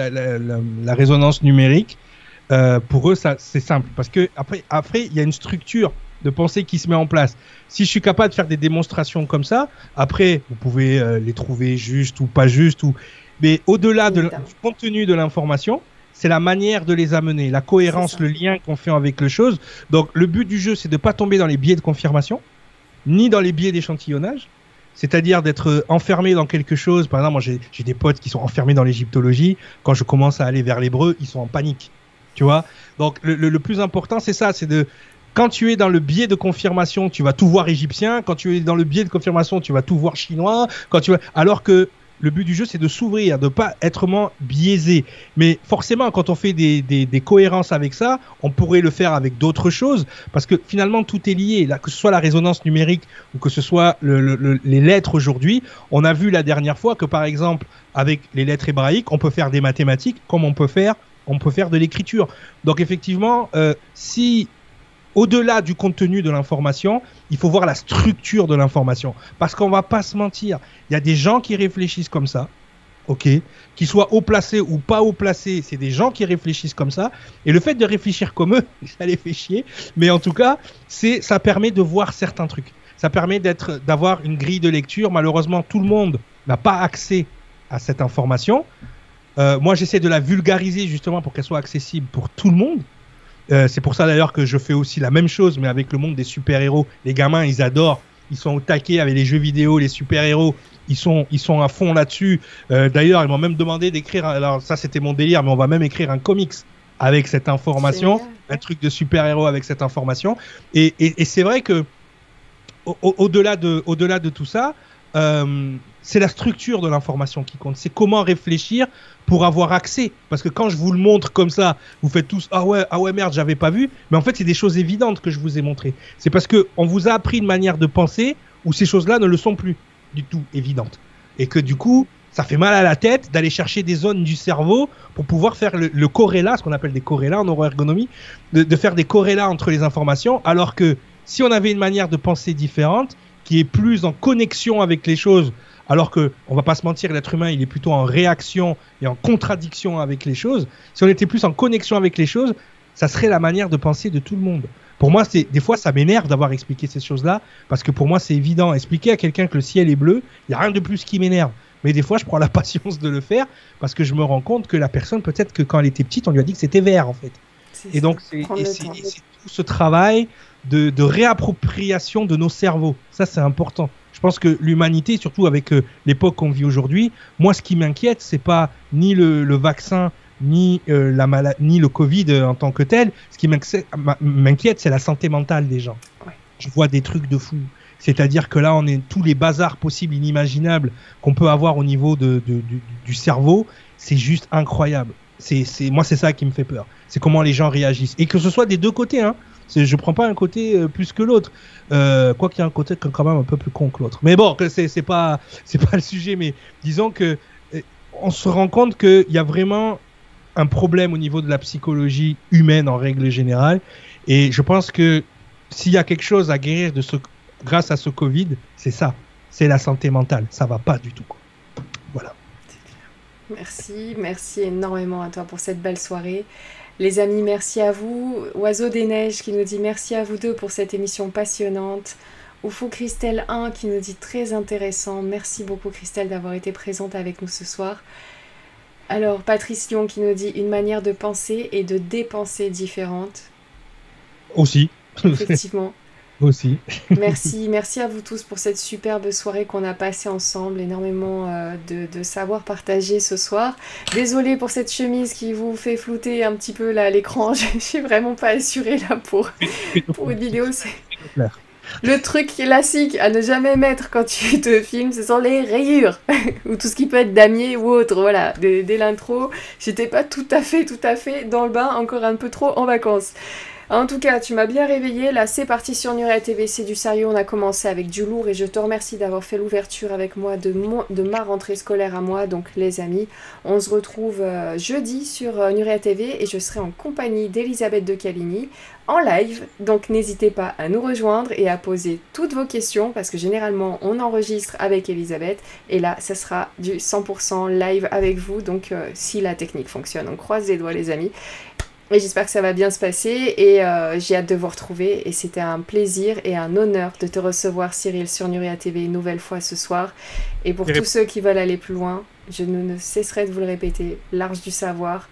la résonance numérique, pour eux, ça c'est simple. Parce que après, il y a une structure de pensée qui se met en place. Si je suis capable de faire des démonstrations comme ça, après, vous pouvez les trouver justes ou pas justes. Mais au-delà du contenu de l'information, c'est la manière de les amener, la cohérence, le lien qu'on fait avec les choses. Donc, le but du jeu, c'est de ne pas tomber dans les biais de confirmation, ni dans les biais d'échantillonnage. C'est-à-dire d'être enfermé dans quelque chose. Par exemple, moi, j'ai des potes qui sont enfermés dans l'égyptologie. Quand je commence à aller vers l'hébreu, ils sont en panique. Tu vois? Donc, le plus important, c'est ça, c'est de... Quand tu es dans le biais de confirmation, tu vas tout voir égyptien. Quand tu es dans le biais de confirmation, tu vas tout voir chinois. Alors que le but du jeu, c'est de s'ouvrir, de pas être biaisé. Mais forcément, quand on fait des cohérences avec ça, on pourrait le faire avec d'autres choses, parce que finalement, tout est lié. Là, que ce soit la résonance numérique ou que ce soit les lettres aujourd'hui, on a vu la dernière fois que, par exemple, avec les lettres hébraïques, on peut faire des mathématiques comme on peut faire de l'écriture. Donc effectivement, si au-delà du contenu de l'information, il faut voir la structure de l'information. Parce qu'on va pas se mentir, il y a des gens qui réfléchissent comme ça, ok, qu'ils soient haut placés ou pas haut placés, c'est des gens qui réfléchissent comme ça. Et le fait de réfléchir comme eux, ça les fait chier. Mais en tout cas, ça permet de voir certains trucs. Ça permet d'avoir une grille de lecture. Malheureusement, tout le monde n'a pas accès à cette information. Moi, j'essaie de la vulgariser justement pour qu'elle soit accessible pour tout le monde. C'est pour ça d'ailleurs que je fais aussi la même chose, mais avec le monde des super-héros. Les gamins, ils adorent, ils sont au taquet avec les jeux vidéo, les super-héros, ils sont à fond là-dessus. D'ailleurs, ils m'ont même demandé d'écrire, alors ça c'était mon délire, mais on va même écrire un comics avec cette information, un truc de super-héros avec cette information. Et c'est vrai que au-delà de tout ça, c'est la structure de l'information qui compte. C'est comment réfléchir pour avoir accès. Parce que quand je vous le montre comme ça, vous faites tous ah ouais merde, j'avais pas vu. Mais en fait, c'est des choses évidentes que je vous ai montrées. C'est parce que on vous a appris une manière de penser où ces choses-là ne le sont plus du tout évidentes. Et que du coup, ça fait mal à la tête d'aller chercher des zones du cerveau pour pouvoir faire le corrélat, ce qu'on appelle des corrélats en neuroergonomie, de faire des corrélats entre les informations, alors que si on avait une manière de penser différente, qui est plus en connexion avec les choses, alors que, on va pas se mentir, l'être humain, il est plutôt en réaction et en contradiction avec les choses. Si on était plus en connexion avec les choses, ça serait la manière de penser de tout le monde. Pour moi, des fois, ça m'énerve d'avoir expliqué ces choses-là, parce que pour moi, c'est évident. Expliquer à quelqu'un que le ciel est bleu, il n'y a rien de plus qui m'énerve. Mais des fois, je prends la patience de le faire, parce que je me rends compte que la personne, peut-être que quand elle était petite, on lui a dit que c'était vert, en fait. Et donc, c'est tout ce travail de réappropriation de nos cerveaux. Ça, c'est important. Je pense que l'humanité, surtout avec l'époque qu'on vit aujourd'hui, moi, ce qui m'inquiète, c'est pas ni le vaccin, ni ni le Covid en tant que tel. Ce qui m'inquiète, c'est la santé mentale des gens. Ouais. Je vois des trucs de fou. C'est-à-dire que là, on est tous les bazars possibles, inimaginables qu'on peut avoir au niveau du cerveau. C'est juste incroyable. Moi, c'est ça qui me fait peur. C'est comment les gens réagissent. Et que ce soit des deux côtés, hein. Je prends pas un côté plus que l'autre. Quoi qu'il y a un côté quand même un peu plus con que l'autre. Mais bon, c'est pas le sujet. Mais disons que on se rend compte qu'il y a vraiment un problème au niveau de la psychologie humaine en règle générale. Et je pense que s'il y a quelque chose à guérir grâce à ce Covid, c'est ça. C'est la santé mentale. Ça va pas du tout. Voilà. Merci énormément à toi pour cette belle soirée. Les amis, merci à vous. Oiseau des Neiges qui nous dit merci à vous deux pour cette émission passionnante. Oufou Christelle 1 qui nous dit très intéressant. Merci beaucoup Christelle d'avoir été présente avec nous ce soir. Alors Patrice Lyon qui nous dit une manière de penser et de dépenser différente. Aussi. Effectivement. Aussi. Merci à vous tous pour cette superbe soirée qu'on a passée ensemble, énormément de savoir partagé ce soir. Désolée pour cette chemise qui vous fait flouter un petit peu là l'écran, je suis vraiment pas assurée là pour une vidéo. C'est le truc classique à ne jamais mettre quand tu te filmes, ce sont les rayures ou tout ce qui peut être damier ou autre. Voilà, dès l'intro, j'étais pas tout à fait dans le bain, encore un peu trop en vacances. En tout cas, tu m'as bien réveillée. Là, c'est parti sur Nuria TV, c'est du sérieux. On a commencé avec du lourd et je te remercie d'avoir fait l'ouverture avec moi de ma rentrée scolaire à moi. Donc, les amis, on se retrouve jeudi sur Nuria TV et je serai en compagnie d'Elisabeth de Caligny en live. Donc, n'hésitez pas à nous rejoindre et à poser toutes vos questions parce que généralement, on enregistre avec Elisabeth et là, ça sera du 100% live avec vous. Donc, si la technique fonctionne, on croise les doigts, les amis. Et j'espère que ça va bien se passer et j'ai hâte de vous retrouver et c'était un plaisir et un honneur de te recevoir Cyril sur Nuria TV une nouvelle fois ce soir. Et pour tous ceux qui veulent aller plus loin, je ne cesserai de vous le répéter, l'arche du savoir.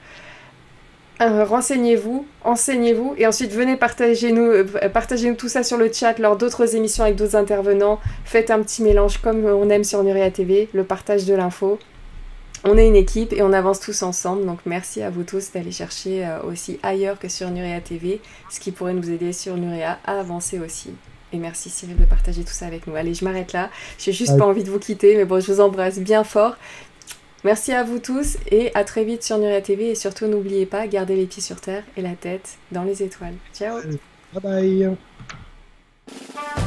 Renseignez-vous, enseignez-vous et ensuite venez partagez-nous tout ça sur le chat lors d'autres émissions avec d'autres intervenants. Faites un petit mélange comme on aime sur Nuria TV, le partage de l'info. On est une équipe et on avance tous ensemble, donc merci à vous tous d'aller chercher aussi ailleurs que sur Nuria TV, ce qui pourrait nous aider sur Nuria à avancer aussi. Et merci Cyril de partager tout ça avec nous. Allez, je m'arrête là, j'ai juste pas envie de vous quitter, mais bon, je vous embrasse bien fort. Merci à vous tous et à très vite sur Nuria TV et surtout n'oubliez pas, gardez les pieds sur terre et la tête dans les étoiles. Ciao. Bye bye.